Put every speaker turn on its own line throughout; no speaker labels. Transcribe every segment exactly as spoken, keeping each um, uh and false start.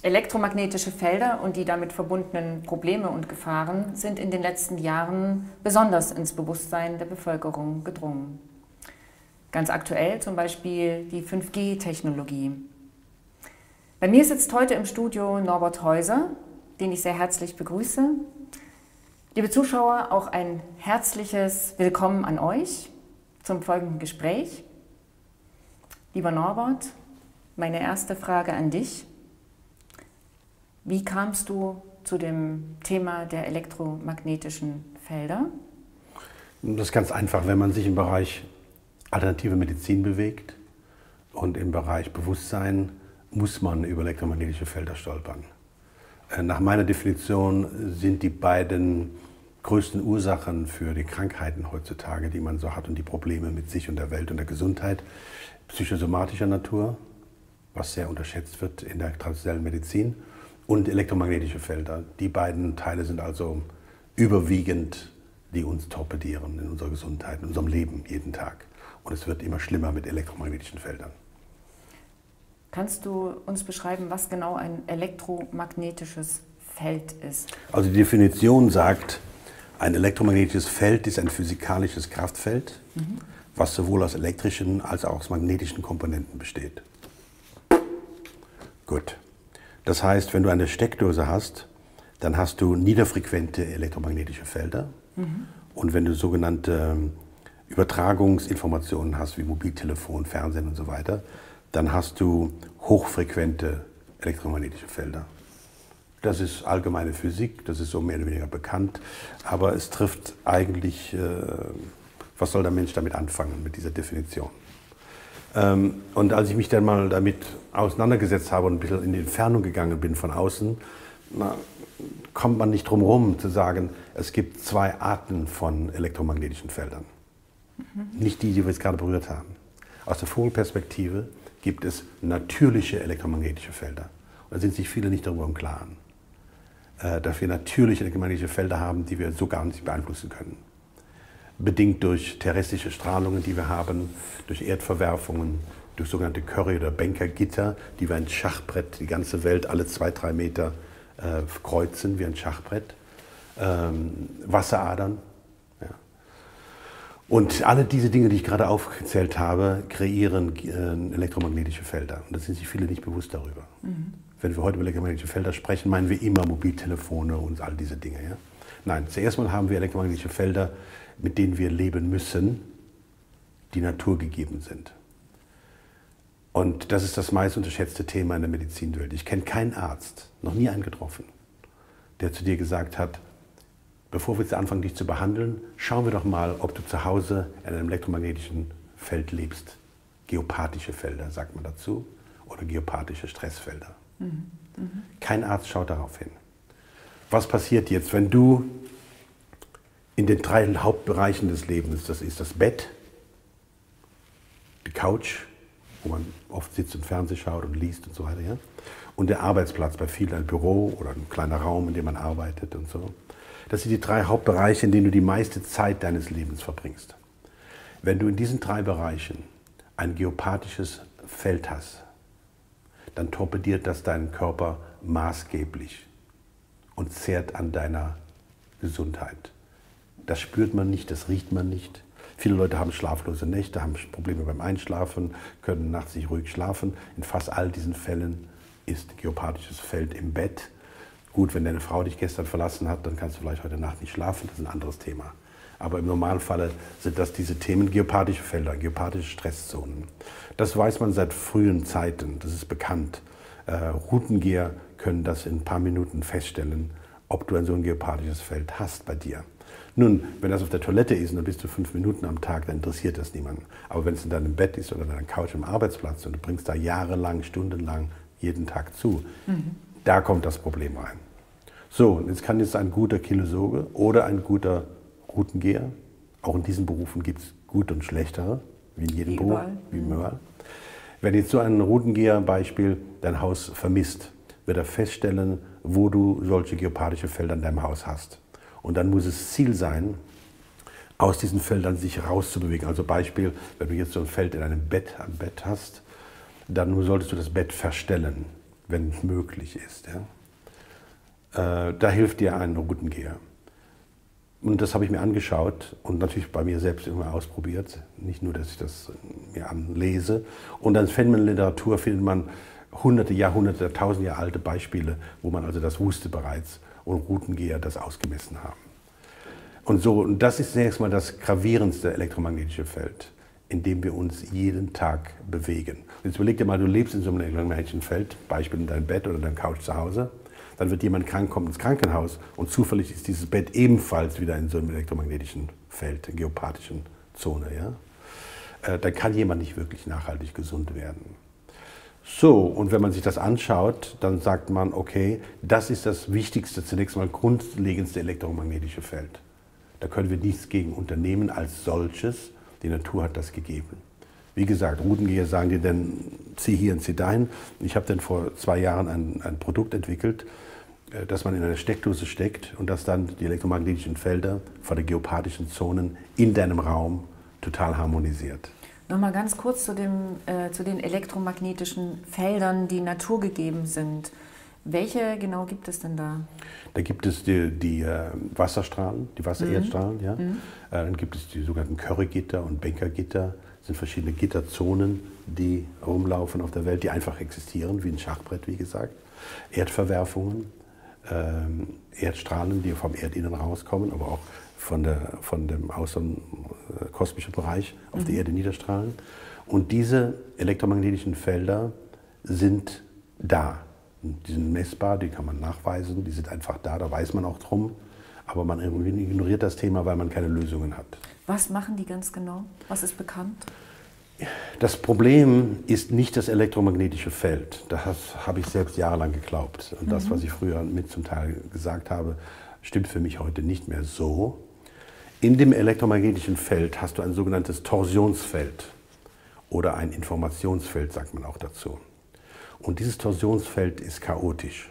Elektromagnetische Felder und die damit verbundenen Probleme und Gefahren sind in den letzten Jahren besonders ins Bewusstsein der Bevölkerung gedrungen. Ganz aktuell zum Beispiel die fünf G Technologie. Bei mir sitzt heute im Studio Norbert Häuser, den ich sehr herzlich begrüße. Liebe Zuschauer, auch ein herzliches Willkommen an euch zum folgenden Gespräch. Lieber Norbert, meine erste Frage an dich. Wie kamst du zu dem Thema der elektromagnetischen Felder?
Das ist ganz einfach, wenn man sich im Bereich alternative Medizin bewegt und im Bereich Bewusstsein, muss man über elektromagnetische Felder stolpern. Nach meiner Definition sind die beiden größten Ursachen für die Krankheiten heutzutage, die man so hat und die Probleme mit sich und der Welt und der Gesundheit, psychosomatischer Natur, was sehr unterschätzt wird in der traditionellen Medizin, und elektromagnetische Felder. Die beiden Teile sind also überwiegend, die uns torpedieren in unserer Gesundheit, in unserem Leben jeden Tag. Und es wird immer schlimmer mit elektromagnetischen Feldern.
Kannst du uns beschreiben, was genau ein elektromagnetisches Feld ist?
Also die Definition sagt, ein elektromagnetisches Feld ist ein physikalisches Kraftfeld, mhm. was sowohl aus elektrischen als auch aus magnetischen Komponenten besteht. Gut. Das heißt, wenn du eine Steckdose hast, dann hast du niederfrequente elektromagnetische Felder. Mhm. Und wenn du sogenannte Übertragungsinformationen hast, wie Mobiltelefon, Fernsehen und so weiter, dann hast du hochfrequente elektromagnetische Felder. Das ist allgemeine Physik, das ist so mehr oder weniger bekannt, aber es trifft eigentlich, äh, was soll der Mensch damit anfangen, mit dieser Definition? Ähm, und als ich mich dann mal damit auseinandergesetzt habe und ein bisschen in die Entfernung gegangen bin von außen, na, kommt man nicht drum herum zu sagen, es gibt zwei Arten von elektromagnetischen Feldern. Mhm. Nicht die, die wir jetzt gerade berührt haben. Aus der Vogelperspektive gibt es natürliche elektromagnetische Felder. Und da sind sich viele nicht darüber im Klaren, äh, dass wir natürliche elektromagnetische Felder haben, die wir so gar nicht beeinflussen können. Bedingt durch terrestrische Strahlungen, die wir haben, durch Erdverwerfungen, durch sogenannte Curry- oder Banker-Gitter, die wie ein Schachbrett die ganze Welt alle zwei, drei Meter äh, kreuzen, wie ein Schachbrett, ähm, Wasseradern. Ja. Und alle diese Dinge, die ich gerade aufgezählt habe, kreieren äh, elektromagnetische Felder. Und da sind sich viele nicht bewusst darüber. Mhm. Wenn wir heute über elektromagnetische Felder sprechen, meinen wir immer Mobiltelefone und all diese Dinge. Ja? Nein, zuerst mal haben wir elektromagnetische Felder, mit denen wir leben müssen, die naturgegeben sind. Und das ist das meist unterschätzte Thema in der Medizinwelt. Ich kenne keinen Arzt, noch nie einen getroffen, der zu dir gesagt hat, bevor wir jetzt anfangen, dich zu behandeln, schauen wir doch mal, ob du zu Hause in einem elektromagnetischen Feld lebst. Geopathische Felder, sagt man dazu, oder geopathische Stressfelder. Mhm. Mhm. Kein Arzt schaut darauf hin. Was passiert jetzt, wenn du in den drei Hauptbereichen des Lebens, das ist das Bett, die Couch, wo man oft sitzt und Fernsehen schaut und liest und so weiter, ja? Und der Arbeitsplatz, bei vielen ein Büro oder ein kleiner Raum, in dem man arbeitet und so. Das sind die drei Hauptbereiche, in denen du die meiste Zeit deines Lebens verbringst. Wenn du in diesen drei Bereichen ein geopathisches Feld hast, dann torpediert das deinen Körper maßgeblich und zehrt an deiner Gesundheit. Das spürt man nicht, das riecht man nicht. Viele Leute haben schlaflose Nächte, haben Probleme beim Einschlafen, können nachts nicht ruhig schlafen. In fast all diesen Fällen ist geopathisches Feld im Bett. Gut, wenn deine Frau dich gestern verlassen hat, dann kannst du vielleicht heute Nacht nicht schlafen, das ist ein anderes Thema. Aber im Normalfall sind das diese Themen, geopathische Felder, geopathische Stresszonen. Das weiß man seit frühen Zeiten, das ist bekannt. Äh, Routengeher können das in ein paar Minuten feststellen, ob du ein so ein geopathisches Feld hast bei dir. Nun, wenn das auf der Toilette ist und dann bist du fünf Minuten am Tag, dann interessiert das niemanden. Aber wenn es in deinem Bett ist oder in deiner Couch am Arbeitsplatz und du bringst da jahrelang, stundenlang, jeden Tag zu, mhm. da kommt das Problem rein. So, und jetzt kann jetzt ein guter Kinesiologe oder ein guter Routengeher, auch in diesen Berufen gibt es gute und schlechtere, wie in jedem Beruf, wie überall. Wenn jetzt so ein Routengeher-Beispiel dein Haus vermisst, wird er feststellen, wo du solche geopathische Felder in deinem Haus hast. Und dann muss es Ziel sein, aus diesen Feldern sich rauszubewegen. Also Beispiel, wenn du jetzt so ein Feld in einem Bett am Bett hast, dann solltest du das Bett verstellen. wenn es möglich ist. Ja. Äh, da hilft dir ein Routengeher. Und das habe ich mir angeschaut und natürlich bei mir selbst immer ausprobiert. Nicht nur, dass ich das mir anlese. Und dann findet man in der Literatur findet man hunderte, Jahrhunderte, tausend Jahre alte Beispiele, wo man also das wusste bereits und Routengeher das ausgemessen haben. Und so, und das ist zunächst mal das gravierendste elektromagnetische Feld, in dem wir uns jeden Tag bewegen. Jetzt überleg dir mal, du lebst in so einem elektromagnetischen Feld, Beispiel in deinem Bett oder deinem Couch zu Hause. Dann wird jemand krank, kommt ins Krankenhaus und zufällig ist dieses Bett ebenfalls wieder in so einem elektromagnetischen Feld, in geopathischen Zone. Ja? Äh, dann kann jemand nicht wirklich nachhaltig gesund werden. So, und wenn man sich das anschaut, dann sagt man, okay, das ist das wichtigste, zunächst mal grundlegendste elektromagnetische Feld. Da können wir nichts gegen unternehmen als solches. Die Natur hat das gegeben. Wie gesagt, Routengeher sagen dir dann, zieh hier und zieh dahin. Ich habe dann vor zwei Jahren ein, ein Produkt entwickelt, das man in eine Steckdose steckt und das dann die elektromagnetischen Felder von den geopathischen Zonen in deinem Raum total harmonisiert.
Nochmal ganz kurz zu, dem, äh, zu den elektromagnetischen Feldern, die naturgegeben sind. Welche genau gibt es denn da?
Da gibt es die, die äh, Wasserstrahlen, die Wassererdstrahlen. Mhm. Ja. Mhm. Äh, dann gibt es die sogenannten Curry-Gitter und Banker-Gitter. Das sind verschiedene Gitterzonen, die rumlaufen auf der Welt, die einfach existieren, wie ein Schachbrett, wie gesagt. Erdverwerfungen, ähm, Erdstrahlen, die vom Erdinnen rauskommen, aber auch von, der, von dem äußeren äh, kosmischen Bereich auf mhm. die Erde niederstrahlen. Und diese elektromagnetischen Felder sind da. Die sind messbar, die kann man nachweisen, die sind einfach da, da weiß man auch drum. Aber man ignoriert das Thema, weil man keine Lösungen hat.
Was machen die ganz genau? Was ist bekannt?
Das Problem ist nicht das elektromagnetische Feld. Das habe ich selbst jahrelang geglaubt. Und das, was ich früher mit zum Teil gesagt habe, stimmt für mich heute nicht mehr so. In dem elektromagnetischen Feld hast du ein sogenanntes Torsionsfeld oder ein Informationsfeld, sagt man auch dazu. Und dieses Torsionsfeld ist chaotisch.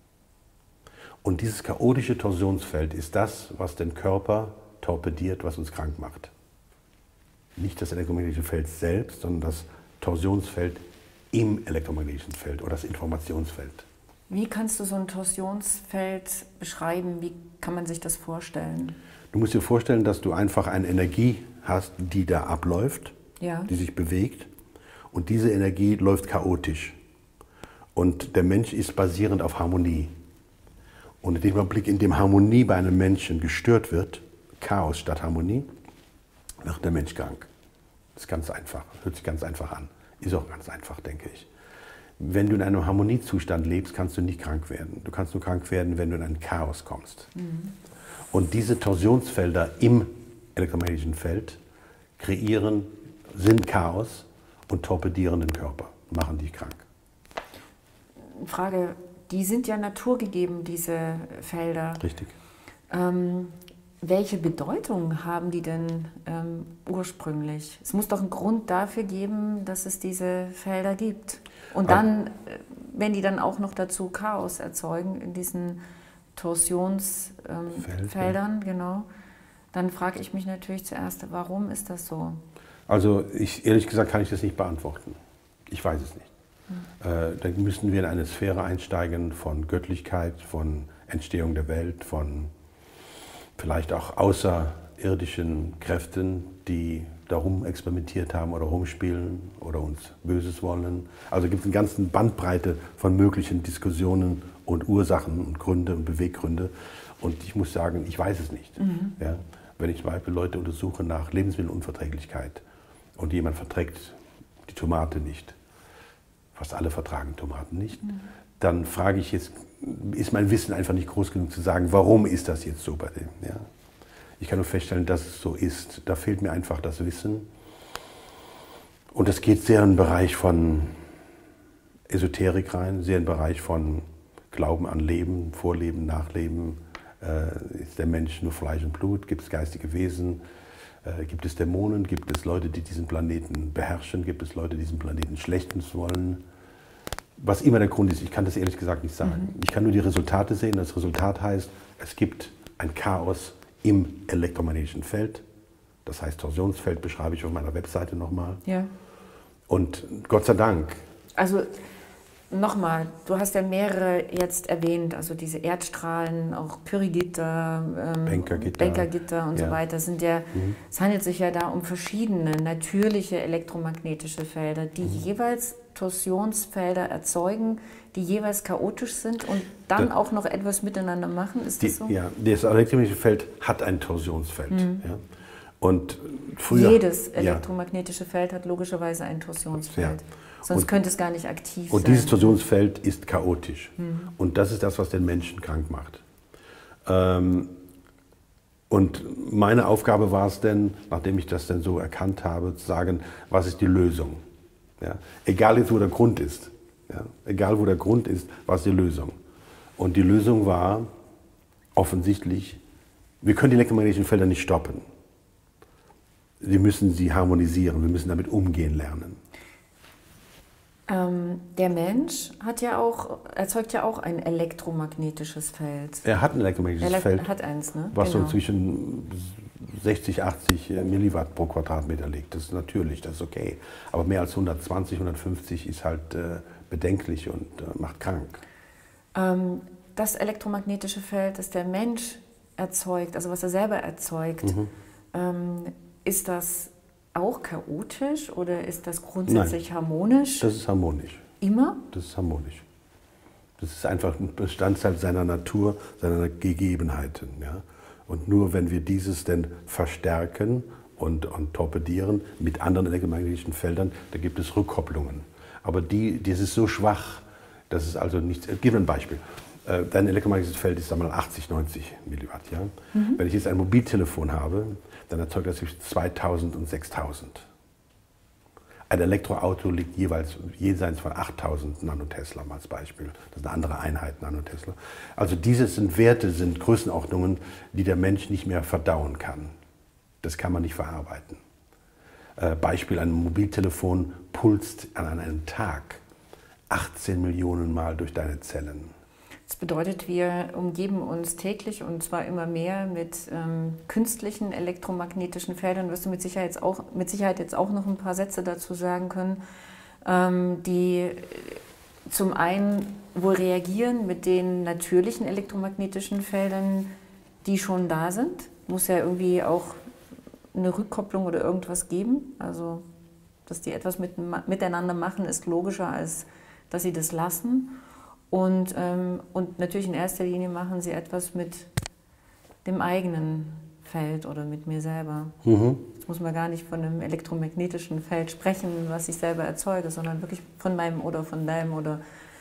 Und dieses chaotische Torsionsfeld ist das, was den Körper torpediert, was uns krank macht. Nicht das elektromagnetische Feld selbst, sondern das Torsionsfeld im elektromagnetischen Feld oder das Informationsfeld.
Wie kannst du so ein Torsionsfeld beschreiben? Wie kann man sich das vorstellen?
Du musst dir vorstellen, dass du einfach eine Energie hast, die da abläuft,
ja.
die sich bewegt. Und diese Energie läuft chaotisch. Und der Mensch ist basierend auf Harmonie. Und in dem Augenblick, in dem Harmonie bei einem Menschen gestört wird, Chaos statt Harmonie, wird der Mensch krank. Das ist ganz einfach, hört sich ganz einfach an. Ist auch ganz einfach, denke ich. Wenn du in einem Harmoniezustand lebst, kannst du nicht krank werden. Du kannst nur krank werden, wenn du in ein Chaos kommst. Mhm. Und diese Torsionsfelder im elektromagnetischen Feld kreieren, sind Chaos und torpedieren den Körper, machen dich krank.
Frage, die sind ja naturgegeben, diese Felder.
Richtig.
Ähm, welche Bedeutung haben die denn ähm, ursprünglich? Es muss doch einen Grund dafür geben, dass es diese Felder gibt. Und dann, wenn die dann auch noch dazu Chaos erzeugen in diesen Torsionsfeldern, ähm, genau, dann frage ich mich natürlich zuerst, warum ist das so?
Also ich, ehrlich gesagt kann ich das nicht beantworten. Ich weiß es nicht. Äh, dann müssen wir in eine Sphäre einsteigen von Göttlichkeit, von Entstehung der Welt, von vielleicht auch außerirdischen Kräften, die darum experimentiert haben oder rumspielen oder uns Böses wollen. Also gibt es eine ganze Bandbreite von möglichen Diskussionen und Ursachen und Gründe und Beweggründe. Und ich muss sagen, ich weiß es nicht. Mhm. Ja, wenn ich zum Beispiel Leute untersuche nach Lebensmittelunverträglichkeit und jemand verträgt die Tomate nicht, fast alle vertragen Tomaten nicht, mhm. dann frage ich jetzt, ist mein Wissen einfach nicht groß genug zu sagen, warum ist das jetzt so bei dem? Ja? Ich kann nur feststellen, dass es so ist. Da fehlt mir einfach das Wissen. Und das geht sehr in den Bereich von Esoterik rein, sehr in den Bereich von Glauben an Leben, Vorleben, Nachleben. Äh, ist der Mensch nur Fleisch und Blut? Gibt es geistige Wesen? Äh, gibt es Dämonen? Gibt es Leute, die diesen Planeten beherrschen? Gibt es Leute, die diesen Planeten schlechtens wollen? Was immer der Grund ist, ich kann das ehrlich gesagt nicht sagen. Mhm. Ich kann nur die Resultate sehen. Das Resultat heißt, es gibt ein Chaos im elektromagnetischen Feld. Das heißt, Torsionsfeld beschreibe ich auf meiner Webseite nochmal.
Ja.
Und Gott sei Dank.
Also nochmal, du hast ja mehrere jetzt erwähnt, also diese Erdstrahlen, auch Pyrgitter, ähm,
Bankergitter,
Bankergitter und
ja.
so weiter, sind ja,
Mhm.
es handelt sich ja da um verschiedene natürliche elektromagnetische Felder, die
Mhm.
jeweils Torsionsfelder erzeugen, die jeweils chaotisch sind und dann
das,
auch noch etwas miteinander machen, ist
die,
das so?
Ja, das elektromagnetische Feld hat ein Torsionsfeld.
Mhm.
Ja. Und früher,
Jedes elektromagnetische ja. Feld hat logischerweise ein Torsionsfeld. Ja. Sonst und, könnte es gar nicht aktiv
und
sein.
Und dieses Torsionsfeld ist chaotisch.
Mhm.
Und das ist das, was den Menschen krank macht. Ähm, und meine Aufgabe war es denn, nachdem ich das dann so erkannt habe, zu sagen, was ist die Lösung? Ja? Egal jetzt, wo der Grund ist. Ja? Egal, wo der Grund ist, was ist die Lösung? Und die Lösung war offensichtlich, wir können die elektromagnetischen Felder nicht stoppen. Wir müssen sie harmonisieren, wir müssen damit umgehen lernen.
Ähm, der Mensch hat ja auch, erzeugt ja auch ein elektromagnetisches Feld.
Er hat ein elektromagnetisches
Elek
Feld,
hat eins, ne?
was
genau.
so zwischen sechzig, achtzig Milliwatt pro Quadratmeter liegt. Das ist natürlich, das ist okay. Aber mehr als hundertzwanzig, hundertfünfzig ist halt äh, bedenklich und äh, macht krank.
Ähm, das elektromagnetische Feld, das der Mensch erzeugt, also was er selber erzeugt, mhm. ähm, ist das auch chaotisch oder ist das grundsätzlich
Nein,
harmonisch?
Das ist harmonisch.
Immer?
Das ist harmonisch. Das ist einfach ein Bestandteil seiner Natur, seiner Gegebenheiten. Ja? Und nur wenn wir dieses denn verstärken und, und torpedieren mit anderen elektromagnetischen Feldern, da gibt es Rückkopplungen. Aber die, das ist so schwach, dass es also nichts. Ich gebe ein Beispiel. Dein elektromagnetisches Feld ist einmal achtzig, neunzig Milliwatt. Ja? Mhm. Wenn ich jetzt ein Mobiltelefon habe, dann erzeugt das zwischen zweitausend und sechstausend. Ein Elektroauto liegt jeweils jenseits von achttausend Nanotesla als Beispiel. Das ist eine andere Einheit, Nanotesla. Also diese sind Werte, sind Größenordnungen, die der Mensch nicht mehr verdauen kann. Das kann man nicht verarbeiten. Äh, Beispiel, ein Mobiltelefon pulst an einem Tag achtzehn Millionen Mal durch deine Zellen.
Das bedeutet, wir umgeben uns täglich und zwar immer mehr mit ähm, künstlichen elektromagnetischen Feldern. Wirst du mit Sicherheit, jetzt auch, mit Sicherheit jetzt auch noch ein paar Sätze dazu sagen können, ähm, die zum einen wohl reagieren mit den natürlichen elektromagnetischen Feldern, die schon da sind. Muss ja irgendwie auch eine Rückkopplung oder irgendwas geben. Also, dass die etwas mit, miteinander machen, ist logischer, als dass sie das lassen. Und, ähm, und natürlich in erster Linie machen sie etwas mit dem eigenen Feld oder mit mir selber. Mhm. Jetzt muss man gar nicht von einem elektromagnetischen Feld sprechen, was ich selber erzeuge, sondern wirklich von meinem oder von deinem oder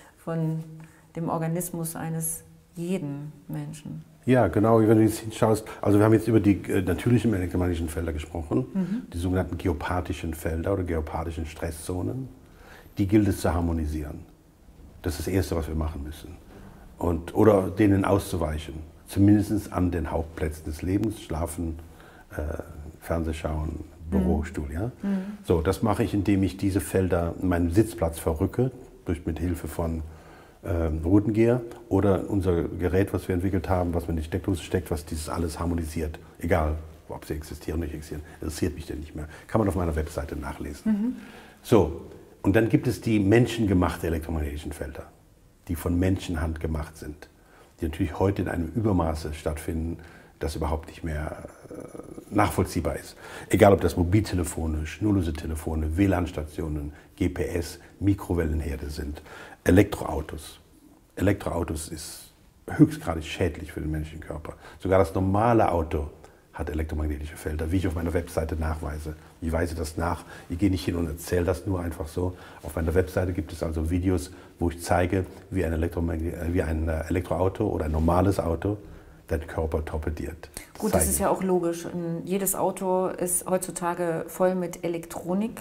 von dem Organismus eines jeden Menschen.
Ja, genau, wenn du jetzt hinschaust, also wir haben jetzt über die äh, natürlichen elektromagnetischen Felder gesprochen, mhm. die sogenannten geopathischen Felder oder geopathischen Stresszonen, die gilt es zu harmonisieren. Das ist das Erste, was wir machen müssen. Und, oder denen auszuweichen. Zumindest an den Hauptplätzen des Lebens, Schlafen, äh, Fernsehschauen, Bürostuhl. Ja? Mhm. So, das mache ich, indem ich diese Felder meinen Sitzplatz verrücke, durch, mit Hilfe von ähm, Routengear oder unser Gerät, was wir entwickelt haben, was man in die Steckdose steckt, was dieses alles harmonisiert. Egal, ob sie existieren oder nicht existieren, interessiert mich denn nicht mehr. Kann man auf meiner Webseite nachlesen. Mhm. So. Und dann gibt es die menschengemachten elektromagnetischen Felder, die von Menschenhand gemacht sind, die natürlich heute in einem Übermaße stattfinden, das überhaupt nicht mehr äh, nachvollziehbar ist. Egal, ob das Mobiltelefone, schnurlose Telefone, W L A N-Stationen, G P S, Mikrowellenherde sind, Elektroautos. Elektroautos ist höchstgradig schädlich für den menschlichen Körper. Sogar das normale Auto hat elektromagnetische Felder, wie ich auf meiner Webseite nachweise. Ich weise das nach, ich gehe nicht hin und erzähle das nur einfach so. Auf meiner Webseite gibt es also Videos, wo ich zeige, wie ein, wie ein Elektroauto oder ein normales Auto deinen Körper torpediert.
Gut,
Zeigen.
Das ist ja auch logisch. Jedes Auto ist heutzutage voll mit Elektronik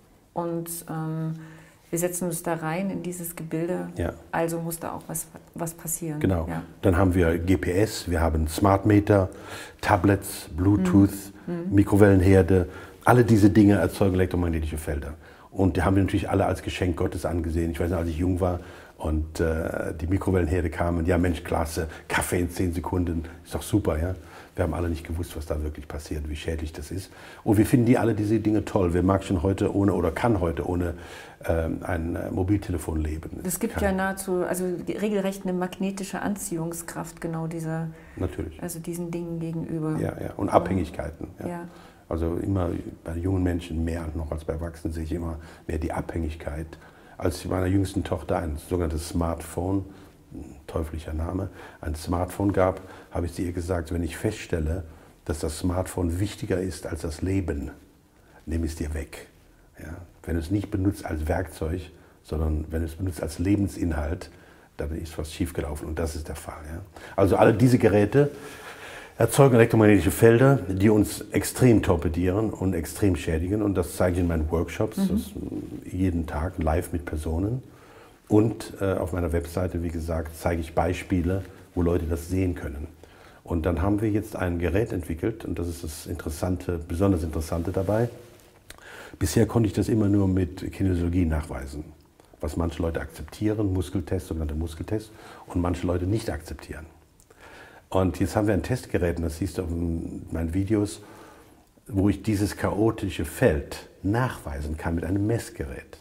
und ähm, wir setzen uns da rein in dieses Gebilde, ja. Also muss da auch was, was passieren.
Genau.
Ja.
Dann haben wir G P S, wir haben Smart Meter, Tablets, Bluetooth, mhm. Mikrowellenherde. Alle diese Dinge erzeugen elektromagnetische Felder. Und die haben wir natürlich alle als Geschenk Gottes angesehen. Ich weiß noch, als ich jung war und äh, die Mikrowellenherde kamen, ja Mensch, klasse, Kaffee in zehn Sekunden, ist doch super, ja. Wir haben alle nicht gewusst, was da wirklich passiert, wie schädlich das ist. Und wir finden die alle diese Dinge toll. Wer mag schon heute ohne oder kann heute ohne ähm, ein äh, Mobiltelefon leben?
Es gibt
kann.
ja nahezu, also regelrecht eine magnetische Anziehungskraft genau dieser,
Natürlich.
also diesen Dingen gegenüber.
Ja, ja. Und Abhängigkeiten. Ja.
Ja.
Also immer bei jungen Menschen mehr noch als bei Erwachsenen sehe ich immer mehr die Abhängigkeit. Als ich meiner jüngsten Tochter ein sogenanntes Smartphone, teuflischer Name, ein Smartphone gab, habe ich zu ihr gesagt, wenn ich feststelle, dass das Smartphone wichtiger ist als das Leben, nehme es dir weg. Ja? Wenn du es nicht benutzt als Werkzeug, sondern wenn du es benutzt als Lebensinhalt, dann ist was schiefgelaufen und das ist der Fall. Ja? Also alle diese Geräte erzeugen elektromagnetische Felder, die uns extrem torpedieren und extrem schädigen und das zeige ich in meinen Workshops, mhm. das jeden Tag live mit Personen. Und äh, auf meiner Webseite, wie gesagt, zeige ich Beispiele, wo Leute das sehen können. Und dann haben wir jetzt ein Gerät entwickelt, und das ist das Interessante, besonders Interessante dabei. Bisher konnte ich das immer nur mit Kinesiologie nachweisen, was manche Leute akzeptieren, Muskeltest, sogenannte Muskeltest, und manche Leute nicht akzeptieren. Und jetzt haben wir ein Testgerät, und das siehst du auf meinen Videos, wo ich dieses chaotische Feld nachweisen kann mit einem Messgerät.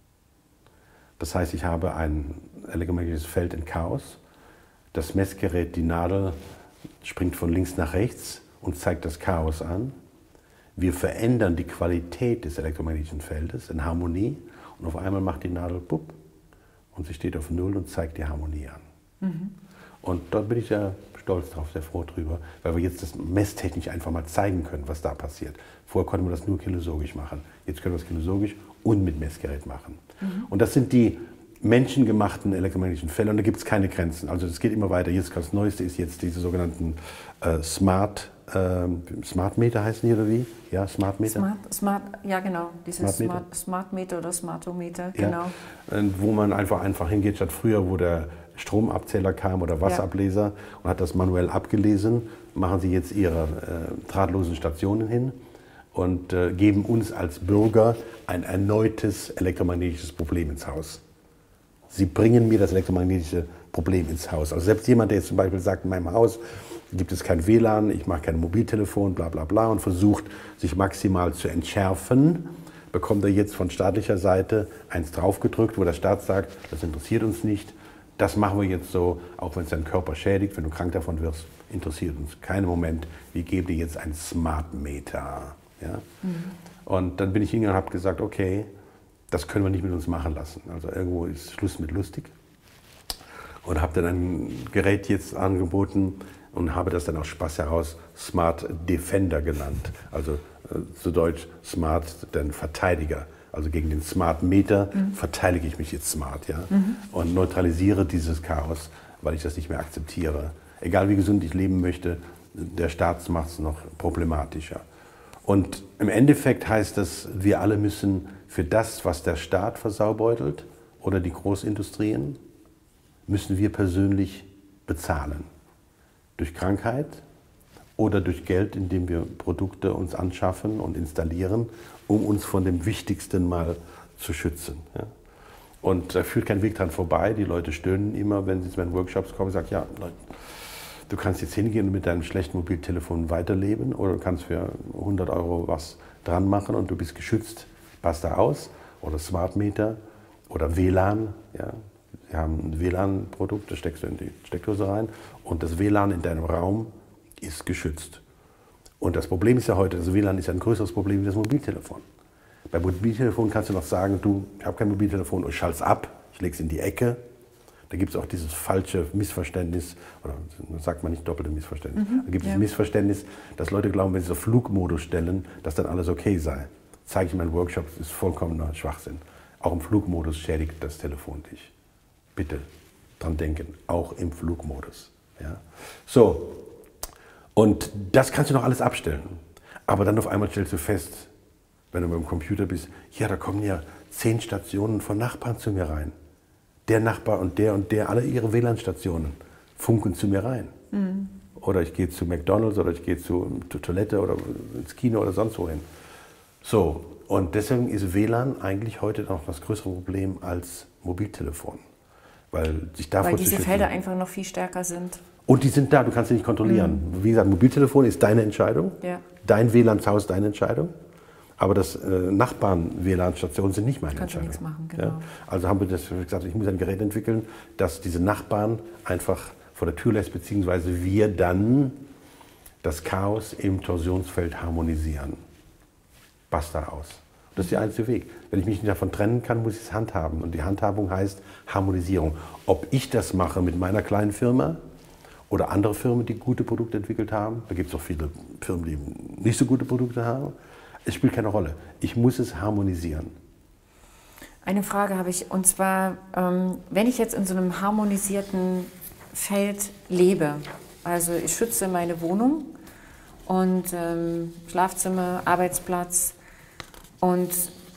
Das heißt, ich habe ein elektromagnetisches Feld in Chaos. Das Messgerät, die Nadel, springt von links nach rechts und zeigt das Chaos an. Wir verändern die Qualität des elektromagnetischen Feldes in Harmonie und auf einmal macht die Nadel bupp und sie steht auf Null und zeigt die Harmonie an. Mhm. Und dort bin ich ja stolz drauf, sehr froh drüber, weil wir jetzt das messtechnisch einfach mal zeigen können, was da passiert. Vorher konnten wir das nur kinesiologisch machen. Jetzt können wir es kinesiologisch und mit Messgerät machen. Mhm. Und das sind die menschengemachten elektromagnetischen Felder und da gibt es keine Grenzen. Also es geht immer weiter. Jetzt das Neueste ist jetzt diese sogenannten äh, Smart, äh, Smart Meter heißen die oder wie? Ja, Smart Meter.
Smart, Smart, ja genau, dieses Smart Meter, Smart, Smart Meter oder Smartometer, genau.
Ja, wo man einfach, einfach hingeht, statt früher, wo der Stromabzähler kam oder Wasserableser ja. und hat das manuell abgelesen, machen sie jetzt ihre äh, drahtlosen Stationen hin und äh, geben uns als Bürger ein erneutes elektromagnetisches Problem ins Haus. Sie bringen mir das elektromagnetische Problem ins Haus. Also selbst jemand, der jetzt zum Beispiel sagt, in meinem Haus gibt es kein W L A N, ich mache kein Mobiltelefon, bla bla bla und versucht, sich maximal zu entschärfen, bekommt er jetzt von staatlicher Seite eins draufgedrückt, wo der Staat sagt, das interessiert uns nicht, das machen wir jetzt so, auch wenn es deinen Körper schädigt, wenn du krank davon wirst, interessiert uns keinen Moment, wir geben dir jetzt ein Smart Meter. Ja? Mhm. Und dann bin ich hingegangen und habe gesagt, okay, das können wir nicht mit uns machen lassen. Also irgendwo ist Schluss mit lustig. Und habe dann ein Gerät jetzt angeboten und habe das dann aus Spaß heraus Smart Defender genannt. Also äh, zu Deutsch Smart, denn Verteidiger. Also gegen den Smart Meter mhm. verteidige ich mich jetzt smart. Ja? Mhm. Und neutralisiere dieses Chaos, weil ich das nicht mehr akzeptiere. Egal wie gesund ich leben möchte, der Staat macht es noch problematischer. Und im Endeffekt heißt das, wir alle müssen für das, was der Staat versaubeutelt oder die Großindustrien, müssen wir persönlich bezahlen. Durch Krankheit oder durch Geld, indem wir Produkte uns anschaffen und installieren, um uns von dem Wichtigsten mal zu schützen. Ja. Und da führt kein Weg dran vorbei. Die Leute stöhnen immer, wenn sie zu meinen Workshops kommen und sagen, ja, Leute, du kannst jetzt hingehen und mit deinem schlechten Mobiltelefon weiterleben oder du kannst für hundert Euro was dran machen und du bist geschützt, passt da aus. Oder Smart Meter oder W L A N. Ja. Wir haben ein W L A N-Produkt, das steckst du in die Steckdose rein und das W L A N in deinem Raum ist geschützt. Und das Problem ist ja heute, das W L A N ist ja ein größeres Problem wie das Mobiltelefon. Beim Mobiltelefon kannst du noch sagen, du, ich habe kein Mobiltelefon, ich schalte es ab, ich lege es in die Ecke. Da gibt es auch dieses falsche Missverständnis, oder sagt man nicht doppelte Missverständnis, mhm, da gibt es ja. das Missverständnis, dass Leute glauben, wenn sie auf Flugmodus stellen, dass dann alles okay sei. Das zeige ich in meinen Workshops, das ist vollkommener Schwachsinn. Auch im Flugmodus schädigt das Telefon dich. Bitte dran denken, auch im Flugmodus. Ja? So, und das kannst du noch alles abstellen. Aber dann auf einmal stellst du fest, wenn du beim Computer bist, ja, da kommen ja zehn Stationen von Nachbarn zu mir rein. Der Nachbar und der und der, alle ihre W L A N-Stationen funken zu mir rein. Mhm. Oder ich gehe zu McDonald's oder ich gehe zu, zur Toilette oder ins Kino oder sonst wohin. So, und deswegen ist W L A N eigentlich heute noch das größere Problem als Mobiltelefon. Weil sich davor
Weil diese
zu schützen,
Felder einfach noch viel stärker sind.
Und die sind da, du kannst sie nicht kontrollieren. Mhm. Wie gesagt, Mobiltelefon ist deine Entscheidung, ja. Dein W L A N zu Hause ist deine Entscheidung, aber das äh, Nachbarn-W L A N-Stationen sind nicht meine
kannst
Entscheidung.
Du nichts machen, genau.
Ja? Also haben wir das gesagt, ich muss ein Gerät entwickeln, das diese Nachbarn einfach vor der Tür lässt, beziehungsweise wir dann das Chaos im Torsionsfeld harmonisieren. Basta aus. Das ist der einzige Weg. Wenn ich mich nicht davon trennen kann, muss ich es handhaben. Und die Handhabung heißt Harmonisierung. Ob ich das mache mit meiner kleinen Firma oder andere Firmen, die gute Produkte entwickelt haben, da gibt es auch viele Firmen, die nicht so gute Produkte haben, es spielt keine Rolle. Ich muss es harmonisieren.
Eine Frage habe ich, und zwar, ähm, wenn ich jetzt in so einem harmonisierten Feld lebe, also ich schütze meine Wohnung und ähm, Schlafzimmer, Arbeitsplatz und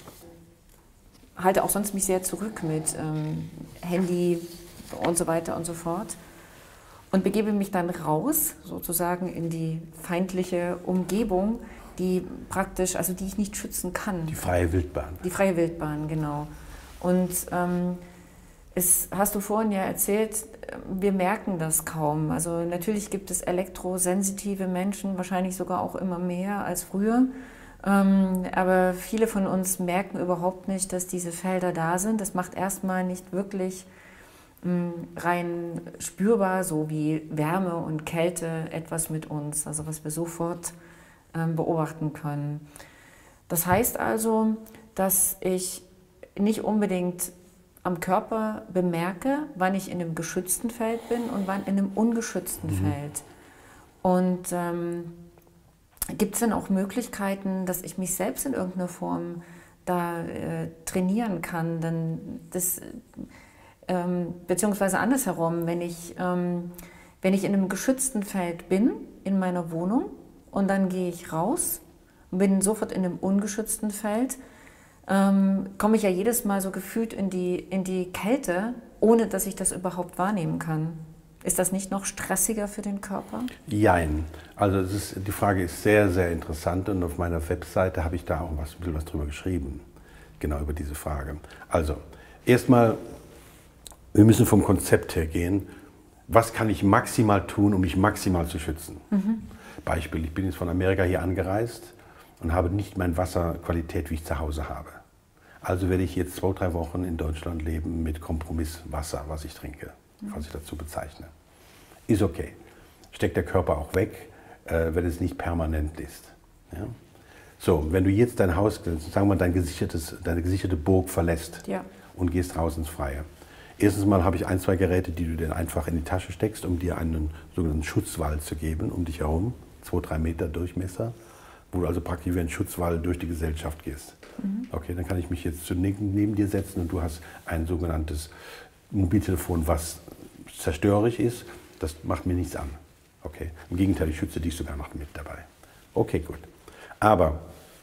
halte auch sonst mich sehr zurück mit ähm, Handy und so weiter und so fort und begebe mich dann raus, sozusagen in die feindliche Umgebung, die praktisch, also die ich nicht schützen kann.
Die freie Wildbahn.
Die freie Wildbahn, genau. Und ähm, es hast du vorhin ja erzählt, wir merken das kaum. Also natürlich gibt es elektrosensitive Menschen, wahrscheinlich sogar auch immer mehr als früher. Ähm, aber viele von uns merken überhaupt nicht, dass diese Felder da sind. Das macht erstmal nicht wirklich ähm, rein spürbar, so wie Wärme und Kälte etwas mit uns, also was wir sofort ähm, beobachten können. Das heißt also, dass ich nicht unbedingt am Körper bemerke, wann ich in einem geschützten Feld bin und wann in einem ungeschützten mhm. Feld. Und ähm, gibt es denn auch Möglichkeiten, dass ich mich selbst in irgendeiner Form da äh, trainieren kann? Denn das, ähm, beziehungsweise andersherum, wenn ich, ähm, wenn ich in einem geschützten Feld bin, in meiner Wohnung, und dann gehe ich raus und bin sofort in einem ungeschützten Feld, ähm, komme ich ja jedes Mal so gefühlt in die, in die Kälte, ohne dass ich das überhaupt wahrnehmen kann. Ist das nicht noch stressiger für den Körper?
Jein. Also es ist, die Frage ist sehr, sehr interessant und auf meiner Webseite habe ich da auch was, ein bisschen was drüber geschrieben, genau über diese Frage. Also erstmal, wir müssen vom Konzept her gehen, was kann ich maximal tun, um mich maximal zu schützen? Mhm. Beispiel, ich bin jetzt von Amerika hier angereist und habe nicht meine Wasserqualität, wie ich zu Hause habe. Also werde ich jetzt zwei, drei Wochen in Deutschland leben mit Kompromisswasser, was ich trinke, was ich dazu bezeichne. Ist okay. Steckt der Körper auch weg, äh, wenn es nicht permanent ist. Ja? So, wenn du jetzt dein Haus, sagen wir mal, dein gesichertes, deine gesicherte Burg verlässt ja. und gehst raus ins Freie. Erstens mal habe ich ein, zwei Geräte, die du dir einfach in die Tasche steckst, um dir einen sogenannten Schutzwall zu geben, um dich herum, zwei, drei Meter Durchmesser, wo du also praktisch wie ein Schutzwall durch die Gesellschaft gehst. Mhm. Okay, dann kann ich mich jetzt zu neben, neben dir setzen und du hast ein sogenanntes Mobiltelefon, was zerstörerisch ist. Das macht mir nichts an. Okay, im Gegenteil, ich schütze dich sogar noch mit dabei. Okay, gut. Aber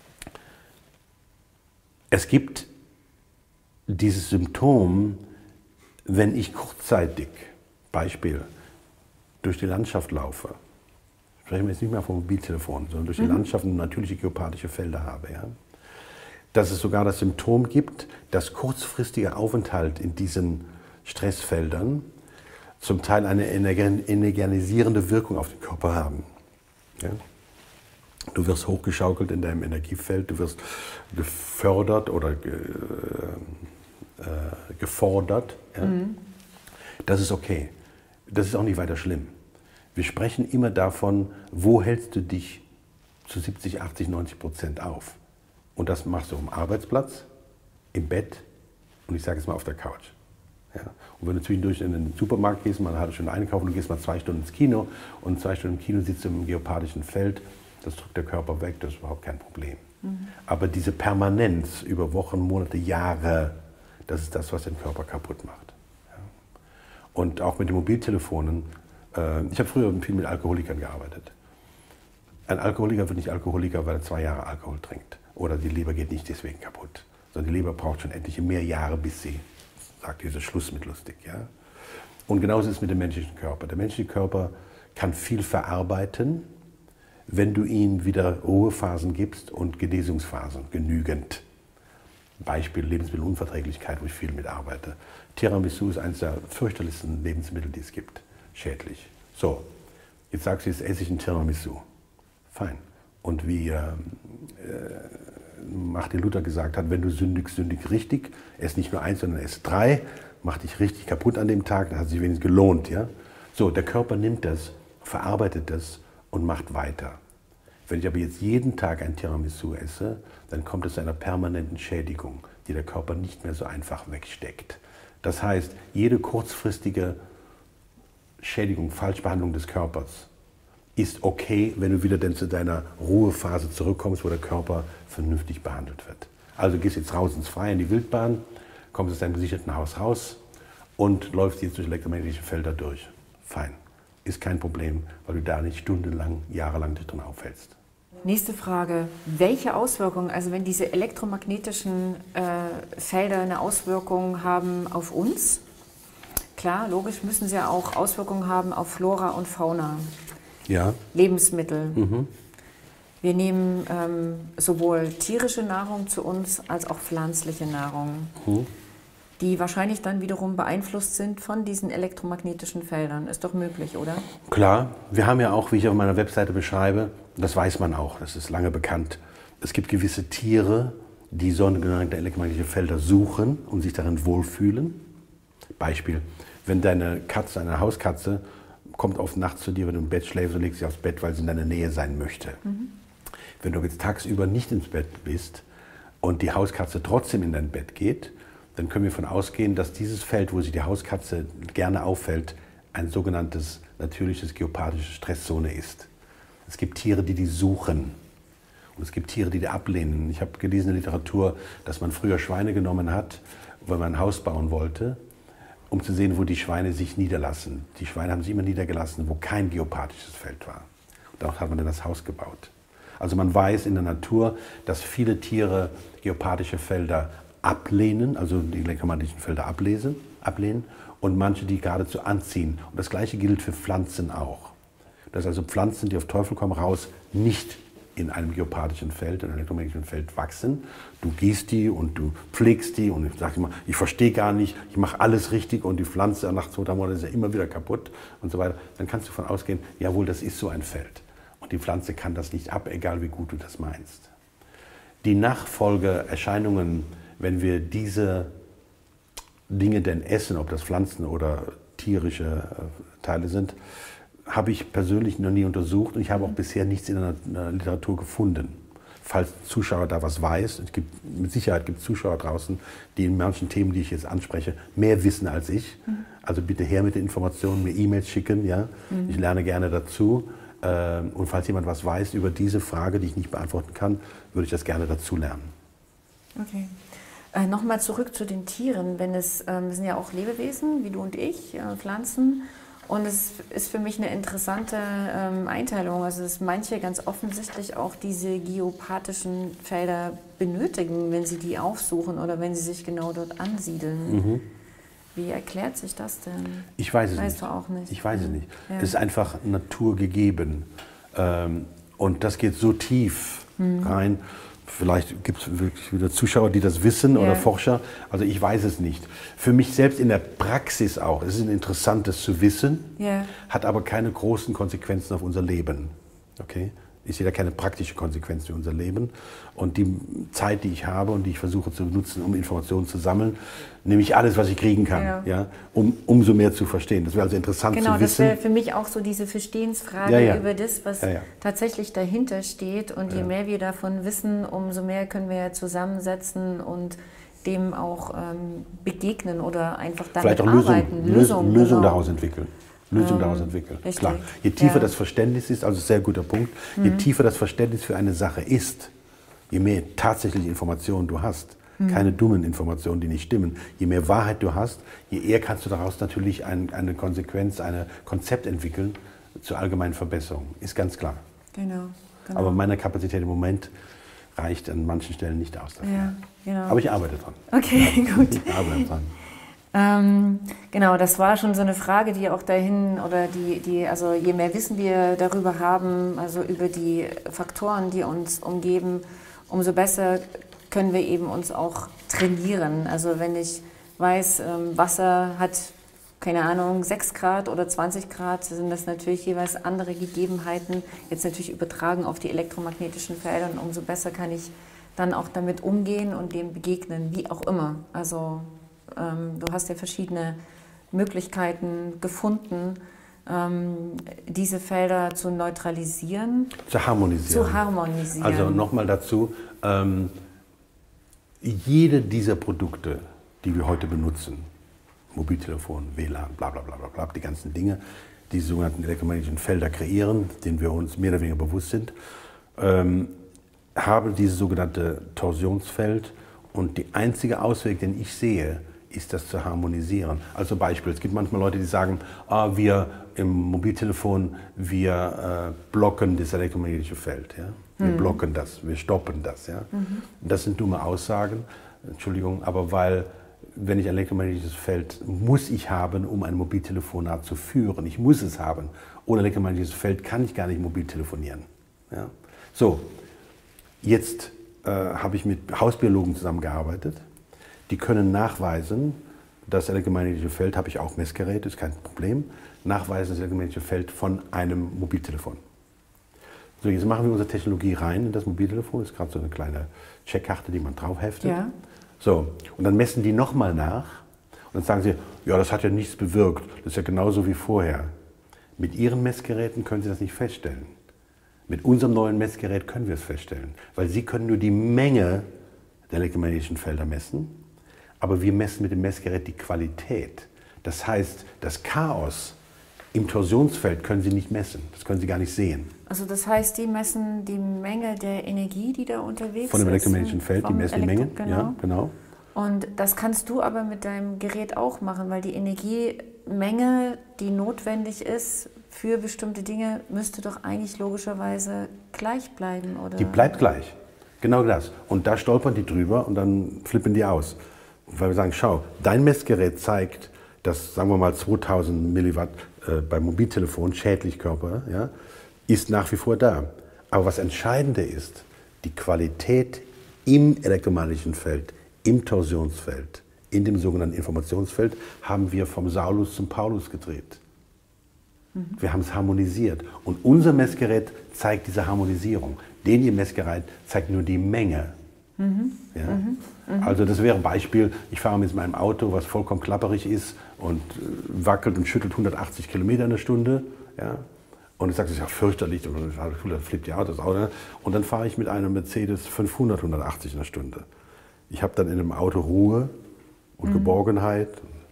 es gibt dieses Symptom, wenn ich kurzzeitig, Beispiel, durch die Landschaft laufe, sprechen wir jetzt nicht mehr vom Mobiltelefon, sondern durch die mhm. Landschaft natürliche geopathische Felder habe, ja, dass es sogar das Symptom gibt, dass kurzfristiger Aufenthalt in diesen Stressfeldern zum Teil eine energisierende Wirkung auf den Körper haben. Ja. Du wirst hochgeschaukelt in deinem Energiefeld, du wirst gefördert oder ge, äh, gefordert. Ja. Mhm. Das ist okay. Das ist auch nicht weiter schlimm. Wir sprechen immer davon, wo hältst du dich zu siebzig, achtzig, neunzig Prozent auf. Und das machst du am Arbeitsplatz, im Bett und ich sage jetzt mal auf der Couch. Ja. Und wenn du zwischendurch in den Supermarkt gehst, mal eine halbe Stunde einkaufen, du gehst mal zwei Stunden ins Kino und zwei Stunden im Kino sitzt du im geopathischen Feld, das drückt der Körper weg, das ist überhaupt kein Problem. Mhm. Aber diese Permanenz über Wochen, Monate, Jahre, das ist das, was den Körper kaputt macht. Ja. Und auch mit den Mobiltelefonen, äh, ich habe früher viel mit Alkoholikern gearbeitet. Ein Alkoholiker wird nicht Alkoholiker, weil er zwei Jahre Alkohol trinkt. Oder die Leber geht nicht deswegen kaputt. Sondern die Leber braucht schon etliche mehr Jahre, bis sie sagt, dieser Schluss mit lustig. Ja? Und genauso ist es mit dem menschlichen Körper. Der menschliche Körper kann viel verarbeiten, wenn du ihm wieder Ruhephasen gibst und Genesungsphasen genügend. Beispiel Lebensmittelunverträglichkeit, wo ich viel mit arbeite. Tiramisu ist eines der fürchterlichsten Lebensmittel, die es gibt. Schädlich. So, jetzt sagst du, jetzt esse ich ein Tiramisu. Fein. Und wie äh, Martin Luther gesagt hat, wenn du sündigst, sündig richtig, ess nicht nur eins, sondern ess drei, mach dich richtig kaputt an dem Tag, dann hat es sich wenigstens gelohnt. Ja? So, der Körper nimmt das, verarbeitet das und macht weiter. Wenn ich aber jetzt jeden Tag ein Tiramisu esse, dann kommt es zu einer permanenten Schädigung, die der Körper nicht mehr so einfach wegsteckt. Das heißt, jede kurzfristige Schädigung, Falschbehandlung des Körpers ist okay, wenn du wieder dann zu deiner Ruhephase zurückkommst, wo der Körper vernünftig behandelt wird. Also gehst jetzt raus ins Freie, in die Wildbahn, kommst aus deinem gesicherten Haus raus und läufst jetzt durch elektromagnetische Felder durch. Fein. Ist kein Problem, weil du da nicht stundenlang, jahrelang dich drin aufhältst.
Nächste Frage. Welche Auswirkungen, also wenn diese elektromagnetischen äh, Felder eine Auswirkung haben auf uns, klar, logisch müssen sie ja auch Auswirkungen haben auf Flora und Fauna.
Ja.
Lebensmittel.
Mhm.
Wir nehmen ähm, sowohl tierische Nahrung zu uns als auch pflanzliche Nahrung,
Mhm.
die wahrscheinlich dann wiederum beeinflusst sind von diesen elektromagnetischen Feldern. Ist doch möglich, oder?
Klar, wir haben ja auch, wie ich auf meiner Webseite beschreibe, das weiß man auch, das ist lange bekannt, es gibt gewisse Tiere, die sogenannte elektromagnetische Felder suchen und sich darin wohlfühlen. Beispiel, wenn deine Katze, eine Hauskatze, kommt oft nachts zu dir, wenn du im Bett schläfst und legst sie aufs Bett, weil sie in deiner Nähe sein möchte. Mhm. Wenn du jetzt tagsüber nicht ins Bett bist und die Hauskatze trotzdem in dein Bett geht, dann können wir davon ausgehen, dass dieses Feld, wo sich die Hauskatze gerne auffällt, ein sogenanntes natürliches geopathische Stresszone ist. Es gibt Tiere, die die suchen und es gibt Tiere, die die ablehnen. Ich habe gelesen in der Literatur, dass man früher Schweine genommen hat, weil man ein Haus bauen wollte, um zu sehen, wo die Schweine sich niederlassen. Die Schweine haben sich immer niedergelassen, wo kein geopathisches Feld war. Und dort hat man dann das Haus gebaut. Also man weiß in der Natur, dass viele Tiere geopathische Felder ablehnen, also die elektromagnetischen Felder ablesen, ablehnen und manche, die geradezu anziehen. Und das Gleiche gilt für Pflanzen auch. Dass also Pflanzen, die auf Teufel komm raus, nicht in einem geopathischen Feld, in einem elektromagnetischen Feld wachsen. Du gießt die und du pflegst die und ich sage immer, ich verstehe gar nicht, ich mache alles richtig und die Pflanze nach zwei, drei Monaten ist ja immer wieder kaputt und so weiter. Dann kannst du davon ausgehen, jawohl, das ist so ein Feld. Und die Pflanze kann das nicht ab, egal wie gut du das meinst. Die Nachfolgeerscheinungen, wenn wir diese Dinge denn essen, ob das Pflanzen oder tierische Teile sind, habe ich persönlich noch nie untersucht und ich habe auch bisher nichts in der Literatur gefunden. Falls Zuschauer da was weiß, es gibt, mit Sicherheit gibt es Zuschauer draußen, die in manchen Themen, die ich jetzt anspreche, mehr wissen als ich. Mhm. Also bitte her mit den Informationen, mir E-Mails schicken, ja. Mhm. Ich lerne gerne dazu. Und falls jemand was weiß über diese Frage, die ich nicht beantworten kann, würde ich das gerne dazu lernen.
Okay. Äh, Nochmal zurück zu den Tieren. Wenn es ähm, sind ja auch Lebewesen, wie du und ich, äh, Pflanzen. Und es ist für mich eine interessante ähm, Einteilung, also dass manche ganz offensichtlich auch diese geopathischen Felder benötigen, wenn sie die aufsuchen oder wenn sie sich genau dort ansiedeln. Mhm. Wie erklärt sich das denn?
Ich weiß es
weißt
nicht.
Du auch nicht.
Ich weiß es nicht.
Ja.
Es ist einfach naturgegeben. Ähm, und das geht so tief mhm. rein. Vielleicht gibt es wirklich wieder Zuschauer, die das wissen oder yeah. Forscher. Also ich weiß es nicht. Für mich selbst in der Praxis auch. Es ist ein interessantes zu wissen,
yeah.
hat aber keine großen Konsequenzen auf unser Leben. Okay? Ich sehe da keine praktische Konsequenz für unser Leben. Und die Zeit, die ich habe und die ich versuche zu nutzen, um Informationen zu sammeln, nehme ich alles, was ich kriegen kann, ja. Ja, um umso mehr zu verstehen. Das wäre also interessant
genau,
zu wissen.
Genau, das wäre für mich auch so diese Verstehensfrage
ja, ja.
über das, was
ja, ja.
tatsächlich dahinter steht. Und je ja. mehr wir davon wissen, umso mehr können wir ja zusammensetzen und dem auch ähm, begegnen oder einfach damit
Vielleicht auch
arbeiten.
Lösungen Lösung, Lösung genau. daraus entwickeln. Lösung ähm, daraus entwickeln.
Richtig.
Klar. Je tiefer
ja.
das Verständnis ist, also sehr guter Punkt, mhm. je tiefer das Verständnis für eine Sache ist, je mehr tatsächliche Informationen du hast, mhm. keine dummen Informationen, die nicht stimmen, je mehr Wahrheit du hast, je eher kannst du daraus natürlich ein, eine Konsequenz, ein Konzept entwickeln zur allgemeinen Verbesserung. Ist ganz klar.
Genau. genau.
Aber meine Kapazität im Moment reicht an manchen Stellen nicht aus dafür.
Ja, genau.
Aber ich arbeite dran.
Okay, gut.
Ich arbeite dran.
Ähm, genau, das war schon so eine Frage, die auch dahin, oder die, die, also je mehr Wissen wir darüber haben, also über die Faktoren, die uns umgeben, umso besser können wir eben uns auch trainieren. Also wenn ich weiß, ähm, Wasser hat keine Ahnung, sechs Grad oder zwanzig Grad, sind das natürlich jeweils andere Gegebenheiten, jetzt natürlich übertragen auf die elektromagnetischen Felder und umso besser kann ich dann auch damit umgehen und dem begegnen, wie auch immer. Also ähm, du hast ja verschiedene Möglichkeiten gefunden, ähm, diese Felder zu neutralisieren.
Zu harmonisieren.
Zu harmonisieren.
Also nochmal dazu, ähm, jede dieser Produkte, die wir heute benutzen, Mobiltelefon, W L A N, bla bla bla bla bla, die ganzen Dinge, die sogenannten elektromagnetischen Felder kreieren, denen wir uns mehr oder weniger bewusst sind, ähm, haben dieses sogenannte Torsionsfeld und der einzige Ausweg, den ich sehe, ist das zu harmonisieren. Also Beispiel, es gibt manchmal Leute, die sagen, ah, wir im Mobiltelefon, wir äh, blocken das elektromagnetische Feld. Ja? Wir mhm. blocken das, wir stoppen das. Ja? Mhm. Das sind dumme Aussagen, Entschuldigung, aber weil, wenn ich ein elektromagnetisches Feld muss ich haben, um ein Mobiltelefonat zu führen, ich muss es haben, ohne elektromagnetisches Feld kann ich gar nicht mobil telefonieren. Ja? So, jetzt äh, habe ich mit Hausbiologen zusammengearbeitet. Die können nachweisen, das elektromagnetische Feld, habe ich auch Messgeräte, ist kein Problem, nachweisen das elektromagnetische Feld von einem Mobiltelefon. So, jetzt machen wir unsere Technologie rein in das Mobiltelefon, das ist gerade so eine kleine Checkkarte, die man drauf heftet.
Ja.
So, und dann messen die nochmal nach und dann sagen sie, ja, das hat ja nichts bewirkt, das ist ja genauso wie vorher. Mit ihren Messgeräten können sie das nicht feststellen. Mit unserem neuen Messgerät können wir es feststellen, weil sie können nur die Menge der elektromagnetischen Felder messen. Aber wir messen mit dem Messgerät die Qualität. Das heißt, das Chaos im Torsionsfeld können Sie nicht messen. Das können Sie gar nicht sehen.
Also das heißt, die messen die Menge der Energie, die da unterwegs ist?
Von dem elektromagnetischen Feld, die messen die Menge.
Genau.
Ja, genau.
Und das kannst du aber mit deinem Gerät auch machen, weil die Energiemenge, die notwendig ist für bestimmte Dinge, müsste doch eigentlich logischerweise gleich bleiben, oder?
Die bleibt gleich. Genau das. Und da stolpern die drüber und dann flippen die aus. Weil wir sagen, schau, dein Messgerät zeigt, dass, sagen wir mal, zweitausend Milliwatt äh, beim Mobiltelefon, Schädlichkörper, ja, ist nach wie vor da. Aber was entscheidender ist, die Qualität im elektromagnetischen Feld, im Torsionsfeld, in dem sogenannten Informationsfeld, haben wir vom Saulus zum Paulus gedreht. Mhm. Wir haben es harmonisiert. Und unser Messgerät zeigt diese Harmonisierung. Den ihr Messgerät zeigt nur die Menge. Mhm. Ja? Mhm. Mhm. Also das wäre ein Beispiel, ich fahre mit meinem Auto, was vollkommen klapperig ist und wackelt und schüttelt hundertachtzig Kilometer in der Stunde. Ja? Und ich sage, das ist ja fürchterlich, und dann flippt ja das Auto. Und dann fahre ich mit einem Mercedes fünfhundert, hundertachtzig in der Stunde. Ich habe dann in einem Auto Ruhe und mhm. Geborgenheit.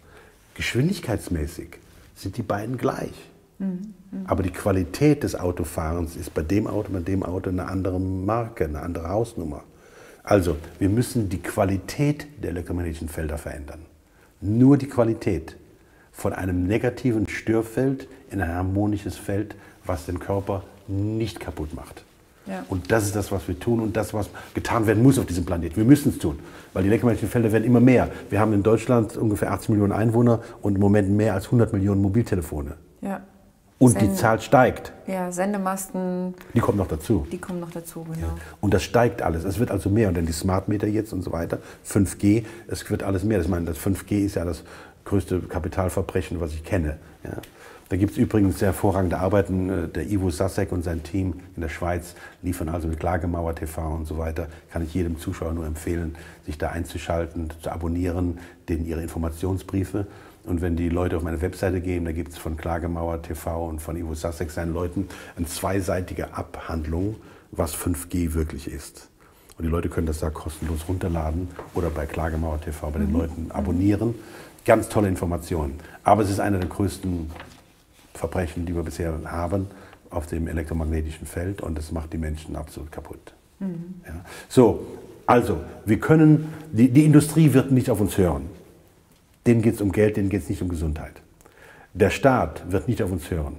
Geschwindigkeitsmäßig sind die beiden gleich. Mhm. Aber die Qualität des Autofahrens ist bei dem Auto, bei dem Auto eine andere Marke, eine andere Hausnummer. Also, wir müssen die Qualität der elektromagnetischen Felder verändern. Nur die Qualität von einem negativen Störfeld in ein harmonisches Feld, was den Körper nicht kaputt macht. Ja. Und das ist das, was wir tun und das, was getan werden muss auf diesem Planeten. Wir müssen es tun, weil die elektromagnetischen Felder werden immer mehr. Wir haben in Deutschland ungefähr achtzig Millionen Einwohner und im Moment mehr als hundert Millionen Mobiltelefone.
Ja.
Und
Send
die Zahl steigt.
Ja, Sendemasten.
Die kommen noch dazu.
Die kommen noch dazu, genau.
Ja. Und das steigt alles. Es wird also mehr. Und dann die Smart Meter jetzt und so weiter. fünf G, es wird alles mehr. Ich meine, das fünf G ist ja das größte Kapitalverbrechen, was ich kenne. Ja. Da gibt es übrigens sehr hervorragende Arbeiten. Der Ivo Sasek und sein Team in der Schweiz liefern also mit Klagemauer T V und so weiter. Kann ich jedem Zuschauer nur empfehlen, sich da einzuschalten, zu abonnieren, denen ihre Informationsbriefe. Und wenn die Leute auf meine Webseite gehen, da gibt es von Klagemauer T V und von Ivo Sasek seinen Leuten eine zweiseitige Abhandlung, was fünf G wirklich ist. Und die Leute können das da kostenlos runterladen oder bei Klagemauer T V bei den mhm. Leuten abonnieren. Ganz tolle Informationen. Aber es ist einer der größten Verbrechen, die wir bisher haben auf dem elektromagnetischen Feld und das macht die Menschen absolut kaputt. Mhm. Ja. So, also, wir können, die, die Industrie wird nicht auf uns hören. Denen geht es um Geld, denen geht es nicht um Gesundheit. Der Staat wird nicht auf uns hören.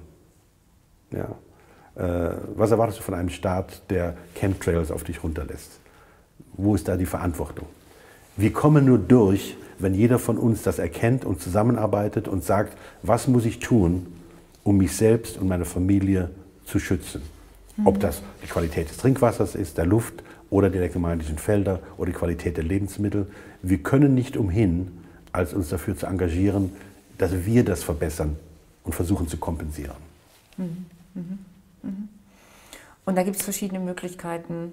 Ja. Äh, was erwartest du von einem Staat, der Chemtrails auf dich runterlässt? Wo ist da die Verantwortung? Wir kommen nur durch, wenn jeder von uns das erkennt und zusammenarbeitet und sagt, was muss ich tun, um mich selbst und meine Familie zu schützen. Mhm. Ob das die Qualität des Trinkwassers ist, der Luft oder die elektromagnetischen Felder oder die Qualität der Lebensmittel. Wir können nicht umhin, als uns dafür zu engagieren, dass wir das verbessern und versuchen zu kompensieren.
Mhm. Mhm. Mhm. Und da gibt es verschiedene Möglichkeiten,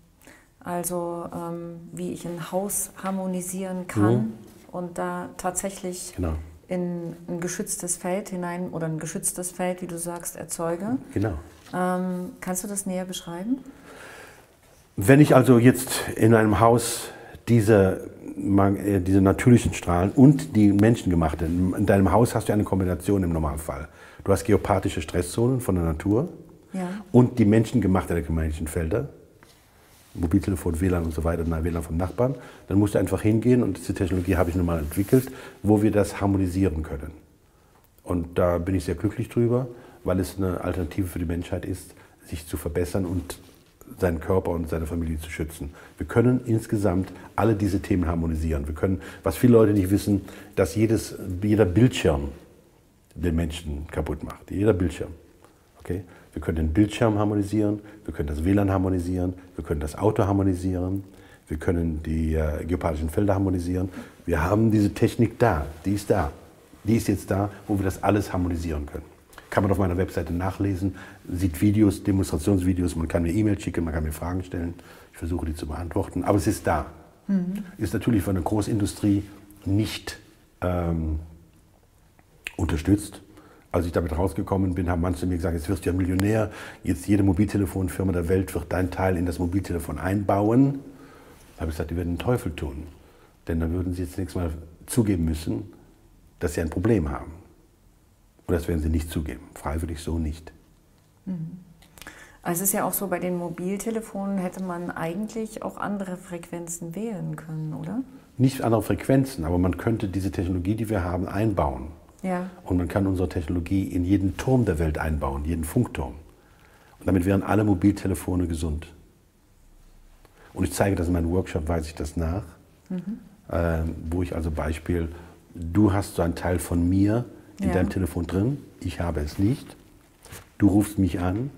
also ähm, wie ich ein Haus harmonisieren kann mhm. und da tatsächlich genau. in ein geschütztes Feld hinein oder ein geschütztes Feld, wie du sagst, erzeuge.
Genau.
Ähm, kannst du das näher beschreiben?
Wenn ich also jetzt in einem Haus diese, diese natürlichen Strahlen und die menschengemachten, in deinem Haus hast du eine Kombination im Normalfall. Du hast geopathische Stresszonen von der Natur ja. und die menschengemachten elektromagnetischen Felder, Mobiltelefon, W L A N und so weiter, W L A N vom Nachbarn. Dann musst du einfach hingehen, und diese Technologie habe ich nun mal entwickelt, wo wir das harmonisieren können. Und da bin ich sehr glücklich drüber, weil es eine Alternative für die Menschheit ist, sich zu verbessern und seinen Körper und seine Familie zu schützen. Wir können insgesamt alle diese Themen harmonisieren. Wir können, was viele Leute nicht wissen, dass jedes, jeder Bildschirm den Menschen kaputt macht. Jeder Bildschirm. Okay? Wir können den Bildschirm harmonisieren, wir können das W L A N harmonisieren, wir können das Auto harmonisieren, wir können die äh, geopathischen Felder harmonisieren. Wir haben diese Technik da, die ist da. Die ist jetzt da, wo wir das alles harmonisieren können. Kann man auf meiner Webseite nachlesen, sieht Videos, Demonstrationsvideos, man kann mir E-Mails schicken, man kann mir Fragen stellen. Ich versuche, die zu beantworten, aber es ist da. Mhm. Ist natürlich von der Großindustrie nicht ähm, unterstützt. Als ich damit rausgekommen bin, haben manche mir gesagt, jetzt wirst du ja Millionär, jetzt jede Mobiltelefonfirma der Welt wird dein Teil in das Mobiltelefon einbauen. Da habe ich gesagt, die werden den Teufel tun. Denn dann würden sie jetzt nächstes Mal zugeben müssen, dass sie ein Problem haben. Und das werden sie nicht zugeben, freiwillig so nicht.
Also es ist ja auch so, bei den Mobiltelefonen hätte man eigentlich auch andere Frequenzen wählen können, oder?
Nicht andere Frequenzen, aber man könnte diese Technologie, die wir haben, einbauen.
Ja.
Und man kann unsere Technologie in jeden Turm der Welt einbauen, jeden Funkturm. Und damit wären alle Mobiltelefone gesund. Und ich zeige das in meinem Workshop, weise ich das nach, mhm. äh, wo ich also Beispiel, du hast so einen Teil von mir in ja. deinem Telefon drin, ich habe es nicht, du rufst mich an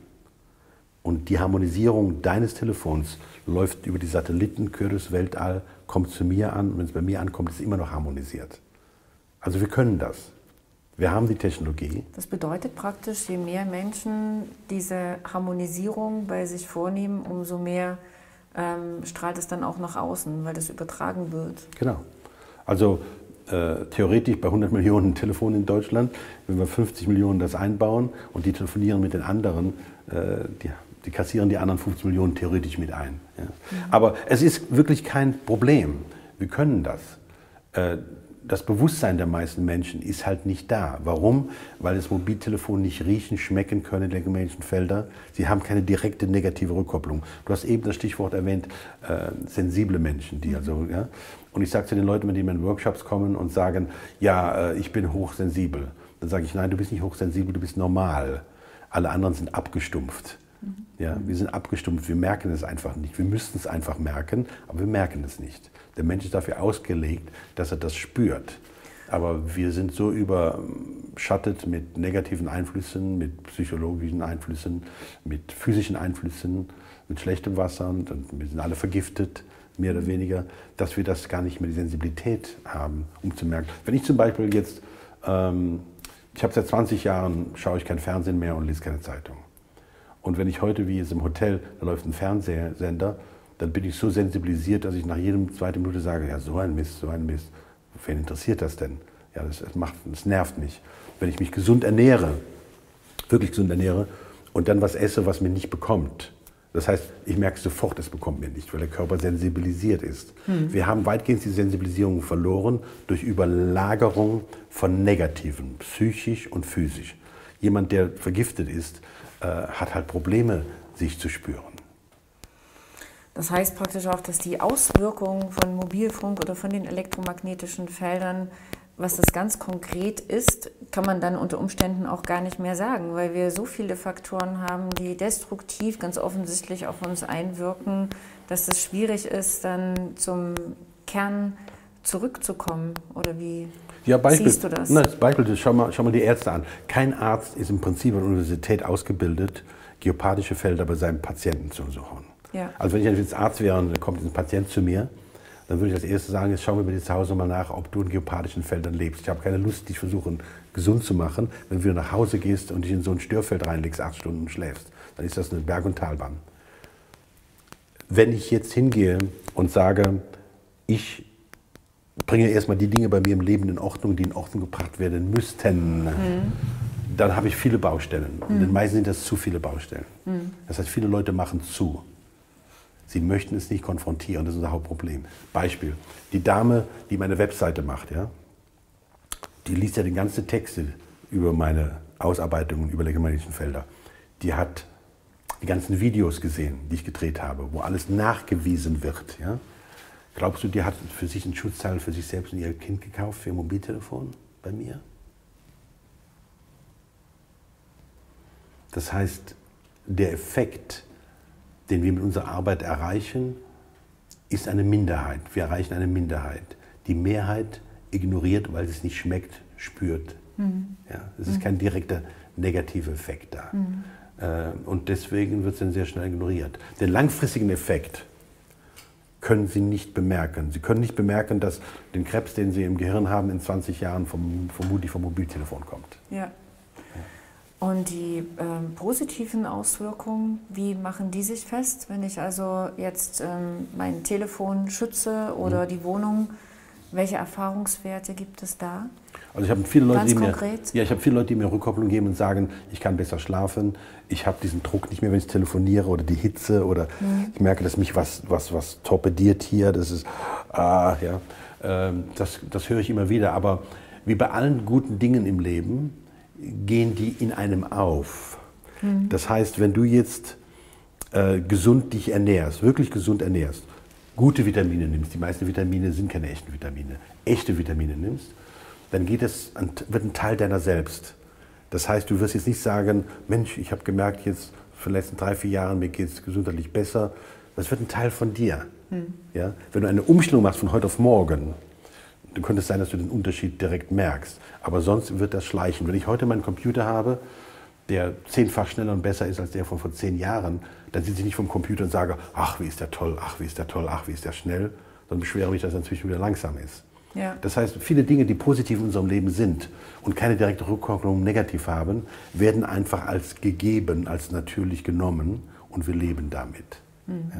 und die Harmonisierung deines Telefons läuft über die Satelliten, quer durchs Weltall, kommt zu mir an und wenn es bei mir ankommt, ist es immer noch harmonisiert. Also wir können das. Wir haben die Technologie.
Das bedeutet praktisch, je mehr Menschen diese Harmonisierung bei sich vornehmen, umso mehr ähm, strahlt es dann auch nach außen, weil das übertragen wird.
Genau. Also äh, theoretisch bei hundert Millionen Telefonen in Deutschland, wenn wir fünfzig Millionen das einbauen und die telefonieren mit den anderen, äh, die, die kassieren die anderen fünfzig Millionen theoretisch mit ein. Ja. Mhm. Aber es ist wirklich kein Problem. Wir können das. Äh, Das Bewusstsein der meisten Menschen ist halt nicht da. Warum? Weil das Mobiltelefon nicht riechen, schmecken können, die elektromagnetischen Felder. Sie haben keine direkte negative Rückkopplung. Du hast eben das Stichwort erwähnt, äh, sensible Menschen. Die also, ja? Und ich sage zu den Leuten, wenn die in meine Workshops kommen und sagen, ja, äh, ich bin hochsensibel. Dann sage ich, nein, du bist nicht hochsensibel, du bist normal. Alle anderen sind abgestumpft. Ja, wir sind abgestumpft, wir merken es einfach nicht. Wir müssten es einfach merken, aber wir merken es nicht. Der Mensch ist dafür ausgelegt, dass er das spürt. Aber wir sind so überschattet mit negativen Einflüssen, mit psychologischen Einflüssen, mit physischen Einflüssen, mit schlechtem Wasser und wir sind alle vergiftet, mehr oder weniger, dass wir das gar nicht mehr die Sensibilität haben, um zu merken. Wenn ich zum Beispiel jetzt, ähm, ich habe seit zwanzig Jahren, schaue ich kein Fernsehen mehr und lese keine Zeitung. Und wenn ich heute, wie jetzt im Hotel, da läuft ein Fernsehsender, dann bin ich so sensibilisiert, dass ich nach jedem zweiten Minute sage, ja, so ein Mist, so ein Mist. Wen interessiert das denn? Ja, das, das, macht, das nervt mich. Wenn ich mich gesund ernähre, wirklich gesund ernähre und dann was esse, was mir nicht bekommt. Das heißt, ich merke sofort, es bekommt mir nicht, weil der Körper sensibilisiert ist. Mhm. Wir haben weitgehend die Sensibilisierung verloren durch Überlagerung von Negativen, psychisch und physisch. Jemand, der vergiftet ist, hat halt Probleme, sich zu spüren.
Das heißt praktisch auch, dass die Auswirkungen von Mobilfunk oder von den elektromagnetischen Feldern, was das ganz konkret ist, kann man dann unter Umständen auch gar nicht mehr sagen, weil wir so viele Faktoren haben, die destruktiv ganz offensichtlich auf uns einwirken, dass es schwierig ist, dann zum Kern zurückzukommen. Oder wie
ja, Beispiel,
siehst du das?
Na, das Beispiel, schau mal, schau mal die Ärzte an. Kein Arzt ist im Prinzip an der Universität ausgebildet, geopathische Felder bei seinem Patienten zu untersuchen. Ja. Also wenn ich jetzt Arzt wäre und dann kommt ein Patient zu mir, dann würde ich als erstes sagen, jetzt schauen wir bei dir zu Hause mal nach, ob du in geopathischen Feldern lebst. Ich habe keine Lust, dich versuchen gesund zu machen. Wenn du wieder nach Hause gehst und dich in so ein Störfeld reinlegst, acht Stunden schläfst, dann ist das eine Berg- und Talbahn. Wenn ich jetzt hingehe und sage, ich bringe erstmal die Dinge bei mir im Leben in Ordnung, die in Ordnung gebracht werden müssten, mhm. dann habe ich viele Baustellen. Und mhm. den meisten sind das zu viele Baustellen. Mhm. Das heißt, viele Leute machen zu. Sie möchten es nicht konfrontieren, das ist unser Hauptproblem. Beispiel, die Dame, die meine Webseite macht, ja, die liest ja die ganzen Texte über meine Ausarbeitungen über elektromagnetischen Felder. Die hat die ganzen Videos gesehen, die ich gedreht habe, wo alles nachgewiesen wird. Ja. Glaubst du, die hat für sich ein Schutzteil für sich selbst und ihr Kind gekauft für ihr Mobiltelefon bei mir? Das heißt, der Effekt, den wir mit unserer Arbeit erreichen, ist eine Minderheit. Wir erreichen eine Minderheit. Die Mehrheit ignoriert, weil es nicht schmeckt, spürt. Mhm. Ja, es ist mhm. kein direkter negativer Effekt da. Mhm. Äh, und deswegen wird es dann sehr schnell ignoriert. Den langfristigen Effekt können Sie nicht bemerken. Sie können nicht bemerken, dass den Krebs, den Sie im Gehirn haben, in zwanzig Jahren vom, vermutlich vom Mobiltelefon kommt.
Ja. Und die ähm, positiven Auswirkungen, wie machen die sich fest, wenn ich also jetzt ähm, mein Telefon schütze oder mhm. die Wohnung? Welche Erfahrungswerte gibt es da?
Also ich habe viele Leute,
Ganz
die mir,
konkret?
ja, ich habe viele Leute, die mir Rückkopplung geben und sagen, ich kann besser schlafen, ich habe diesen Druck nicht mehr, wenn ich telefoniere oder die Hitze oder mhm. ich merke, dass mich was, was, was torpediert hier, das ist, ah, ja, ähm, das, das höre ich immer wieder. Aber wie bei allen guten Dingen im Leben, gehen die in einem auf. Mhm. Das heißt, wenn du jetzt äh, gesund dich ernährst, wirklich gesund ernährst, gute Vitamine nimmst, die meisten Vitamine sind keine echten Vitamine, echte Vitamine nimmst, dann geht es, wird ein Teil deiner selbst. Das heißt, du wirst jetzt nicht sagen, Mensch, ich habe gemerkt, jetzt für die letzten drei, vier Jahre, mir geht es gesundheitlich besser. Das wird ein Teil von dir. Mhm. Ja? Wenn du eine Umstellung machst von heute auf morgen, dann könnte es sein, dass du den Unterschied direkt merkst. Aber sonst wird das schleichen. Wenn ich heute meinen Computer habe, der zehnfach schneller und besser ist als der von vor zehn Jahren, dann sitze ich nicht vom Computer und sage, ach, wie ist der toll, ach, wie ist der toll, ach, wie ist der schnell, sondern beschwere mich, dass er inzwischen wieder langsam ist. Ja. Das heißt, viele Dinge, die positiv in unserem Leben sind und keine direkte Rückkopplung negativ haben, werden einfach als gegeben, als natürlich genommen und wir leben damit. Mhm.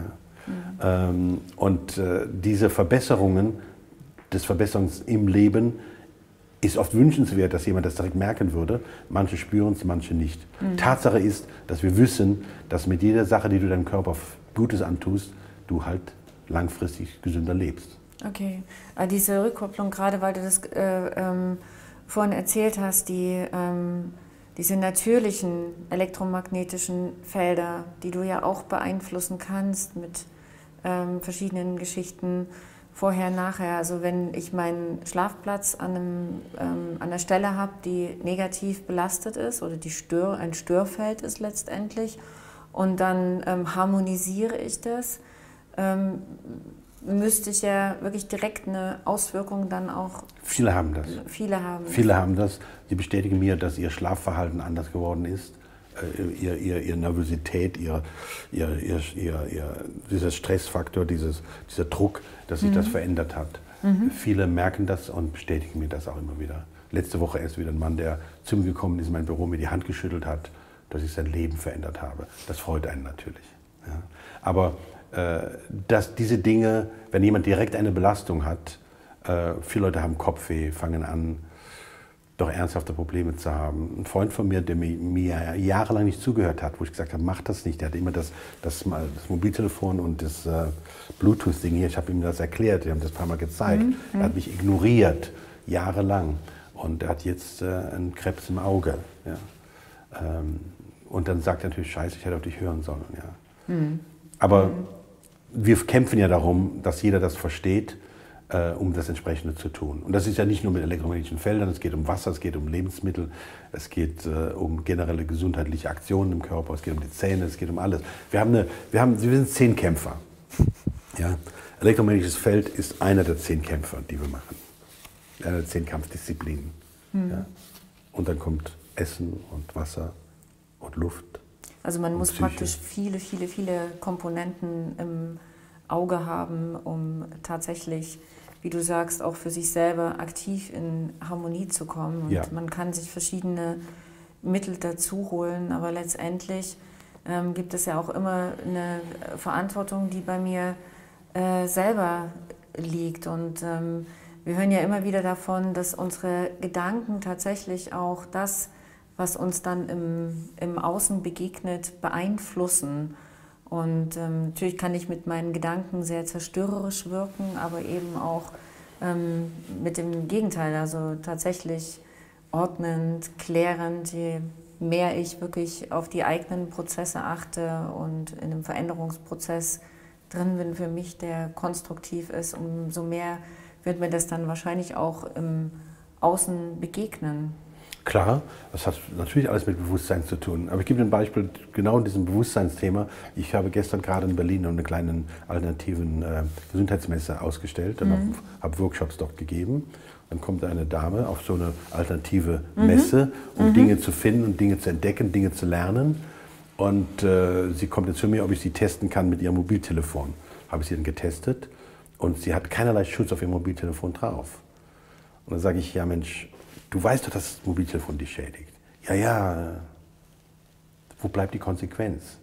Ja? Mhm. Ähm, und äh, diese Verbesserungen, des Verbesserungs im Leben, ist oft wünschenswert, dass jemand das direkt merken würde. Manche spüren es, manche nicht. Mhm. Tatsache ist, dass wir wissen, dass mit jeder Sache, die du deinem Körper Gutes antust, du halt langfristig gesünder lebst.
Okay, aber diese Rückkopplung, gerade weil du das äh, ähm, vorhin erzählt hast, die, ähm, diese natürlichen elektromagnetischen Felder, die du ja auch beeinflussen kannst mit ähm, verschiedenen Geschichten, vorher, nachher. Also wenn ich meinen Schlafplatz an, einem, ähm, an einer Stelle habe, die negativ belastet ist oder die Stör, ein Störfeld ist letztendlich und dann ähm, harmonisiere ich das, ähm, müsste ich ja wirklich direkt eine Auswirkung dann auch...
Viele haben das.
Viele haben
Viele das. haben das. Sie bestätigen mir, dass ihr Schlafverhalten anders geworden ist. Ihr, ihr, ihr Nervosität, ihr, ihr, ihr, ihr, ihr, dieser Stressfaktor, dieses, dieser Druck, dass sich mhm. das verändert hat. Mhm. Viele merken das und bestätigen mir das auch immer wieder. Letzte Woche erst wieder ein Mann, der zu mir gekommen ist, in mein Büro, mir die Hand geschüttelt hat, dass ich sein Leben verändert habe. Das freut einen natürlich. Ja. Aber äh, dass diese Dinge, wenn jemand direkt eine Belastung hat, äh, viele Leute haben Kopfweh, fangen an, doch ernsthafte Probleme zu haben. Ein Freund von mir, der mir, mir jahrelang nicht zugehört hat, wo ich gesagt habe, mach das nicht. Der hatte immer das, das, das Mobiltelefon und das äh, Bluetooth-Ding hier. Ich habe ihm das erklärt, wir haben das ein paar Mal gezeigt. Mhm. Er hat mich ignoriert, jahrelang. Und er hat jetzt äh, einen Krebs im Auge. Ja. Ähm, und dann sagt er natürlich, scheiße, ich hätte auf dich hören sollen. Ja. Mhm. Aber mhm. wir kämpfen ja darum, dass jeder das versteht, um das Entsprechende zu tun. Und das ist ja nicht nur mit elektromagnetischen Feldern, es geht um Wasser, es geht um Lebensmittel, es geht äh, um generelle gesundheitliche Aktionen im Körper, es geht um die Zähne, es geht um alles. Wir, haben eine, wir, haben, wir sind Zehnkämpfer. Ja? Elektromagnetisches Feld ist einer der zehn Kämpfer, die wir machen. Einer der zehn Kampfdisziplinen. Mhm. Ja? Und dann kommt Essen und Wasser und Luft.
Also man muss Psyche. praktisch viele, viele, viele Komponenten im Auge haben, um tatsächlich, wie du sagst, auch für sich selber aktiv in Harmonie zu kommen. Und
ja.
man kann sich verschiedene Mittel dazu holen, aber letztendlich ähm, gibt es ja auch immer eine Verantwortung, die bei mir äh, selber liegt. Und ähm, wir hören ja immer wieder davon, dass unsere Gedanken tatsächlich auch das, was uns dann im, im Außen begegnet, beeinflussen. Und ähm, natürlich kann ich mit meinen Gedanken sehr zerstörerisch wirken, aber eben auch ähm, mit dem Gegenteil, also tatsächlich ordnend, klärend, je mehr ich wirklich auf die eigenen Prozesse achte und in einem Veränderungsprozess drin bin für mich, der konstruktiv ist, umso mehr wird mir das dann wahrscheinlich auch im Außen begegnen.
Klar, das hat natürlich alles mit Bewusstsein zu tun. Aber ich gebe dir ein Beispiel, genau in diesem Bewusstseinsthema. Ich habe gestern gerade in Berlin eine kleine alternativen äh, Gesundheitsmesse ausgestellt und mhm. habe hab Workshops dort gegeben. Dann kommt eine Dame auf so eine alternative mhm. Messe, um mhm. Dinge zu finden und Dinge zu entdecken, Dinge zu lernen. Und äh, sie kommt jetzt zu mir, ob ich sie testen kann mit ihrem Mobiltelefon. Habe ich sie dann getestet und sie hat keinerlei Schutz auf ihrem Mobiltelefon drauf. Und dann sage ich, ja Mensch, du weißt doch, dass das Mobiltelefon dich schädigt. Ja, ja, wo bleibt die Konsequenz?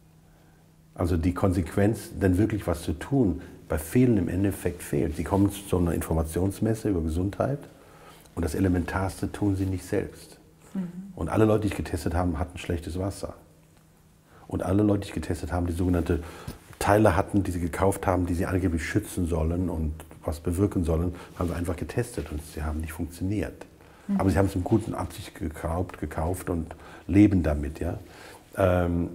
Also die Konsequenz, denn wirklich was zu tun, bei vielen im Endeffekt fehlt. Sie kommen zu einer Informationsmesse über Gesundheit und das Elementarste tun sie nicht selbst. Mhm. Und alle Leute, die ich getestet habe, hatten schlechtes Wasser. Und alle Leute, die ich getestet habe, die sogenannte Teile hatten, die sie gekauft haben, die sie angeblich schützen sollen und was bewirken sollen, haben sie einfach getestet und sie haben nicht funktioniert. Mhm. Aber sie haben es in guten Absicht gekauft, gekauft und leben damit. Ja? Ähm,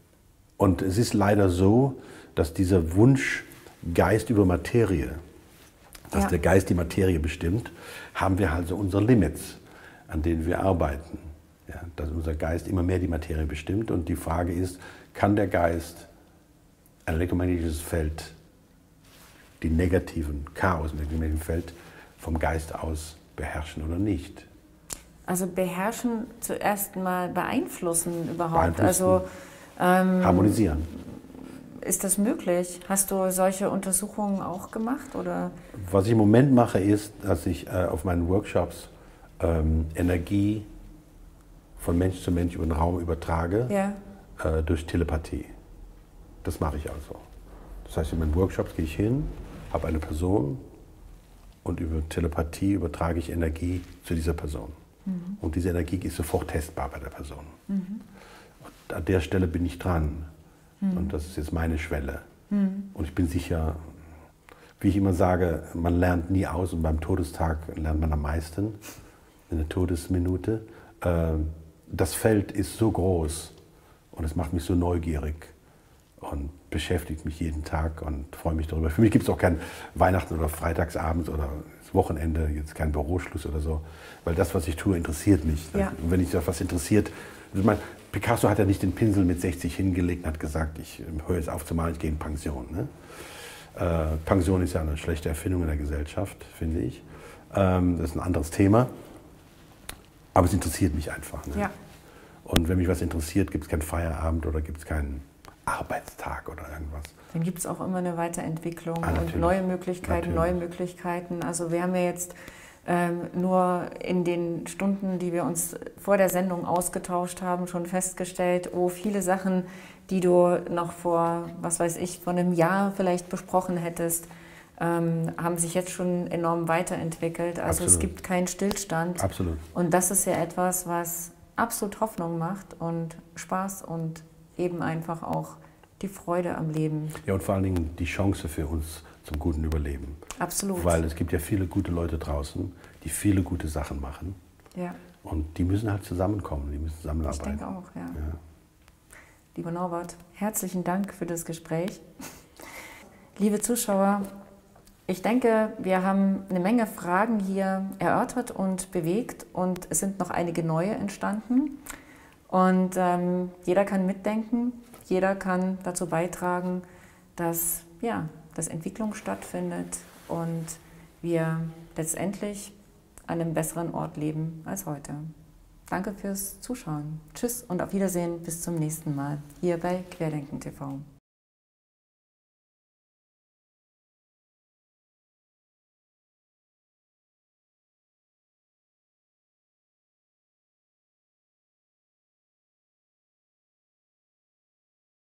und es ist leider so, dass dieser Wunsch Geist über Materie, dass ja. der Geist die Materie bestimmt, haben wir also unsere Limits, an denen wir arbeiten. Ja, dass unser Geist immer mehr die Materie bestimmt. Und die Frage ist, kann der Geist ein elektromagnetisches Feld, die negativen Chaos im elektromagnetischen Feld, vom Geist aus beherrschen oder nicht?
Also beherrschen zuerst mal beeinflussen überhaupt.
Beeinflussen,
also ähm,
harmonisieren.
Ist das möglich? Hast du solche Untersuchungen auch gemacht? Oder?
Was ich im Moment mache, ist, dass ich äh, auf meinen Workshops ähm, Energie von Mensch zu Mensch über den Raum übertrage, ja. äh, durch Telepathie. Das mache ich also. Das heißt, in meinen Workshops gehe ich hin, habe eine Person und über Telepathie übertrage ich Energie zu dieser Person. Mhm. Und diese Energie ist sofort testbar bei der Person. Mhm. Und an der Stelle bin ich dran. Mhm. Und das ist jetzt meine Schwelle. Mhm. Und ich bin sicher, wie ich immer sage, man lernt nie aus und beim Todestag lernt man am meisten, in der Todesminute. Das Feld ist so groß und es macht mich so neugierig und beschäftigt mich jeden Tag und freue mich darüber. Für mich gibt es auch kein Weihnachten oder Freitagsabend oder das Wochenende, jetzt kein Büroschluss oder so, weil das, was ich tue, interessiert mich. Ja. Und wenn mich was interessiert, ich meine, Picasso hat ja nicht den Pinsel mit sechzig hingelegt und hat gesagt, ich höre jetzt auf zu malen, ich gehe in Pension. Ne? Äh, Pension ist ja eine schlechte Erfindung in der Gesellschaft, finde ich. Ähm, das ist ein anderes Thema. Aber es interessiert mich einfach. Ne? Ja. Und wenn mich was interessiert, gibt es keinen Feierabend oder gibt es keinen Arbeitstag oder irgendwas.
Dann gibt es auch immer eine Weiterentwicklung ah, und neue Möglichkeiten, natürlich. neue Möglichkeiten. Also wir haben ja jetzt ähm, nur in den Stunden, die wir uns vor der Sendung ausgetauscht haben, schon festgestellt, oh, viele Sachen, die du noch vor, was weiß ich, vor einem Jahr vielleicht besprochen hättest, ähm, haben sich jetzt schon enorm weiterentwickelt. Also absolut. Es gibt keinen Stillstand.
Absolut.
Und das ist ja etwas, was absolut Hoffnung macht und Spaß und eben einfach auch die Freude am Leben.
Ja, und vor allen Dingen die Chance für uns zum guten Überleben.
Absolut.
Weil es gibt ja viele gute Leute draußen, die viele gute Sachen machen.
Ja.
Und die müssen halt zusammenkommen, die müssen zusammenarbeiten.
Ich denke auch, ja. ja. Lieber Norbert, herzlichen Dank für das Gespräch. Liebe Zuschauer, ich denke, wir haben eine Menge Fragen hier erörtert und bewegt und es sind noch einige neue entstanden. Und ähm, jeder kann mitdenken, jeder kann dazu beitragen, dass, ja, dass Entwicklung stattfindet und wir letztendlich an einem besseren Ort leben als heute. Danke fürs Zuschauen. Tschüss und auf Wiedersehen bis zum nächsten Mal hier bei Querdenken T V.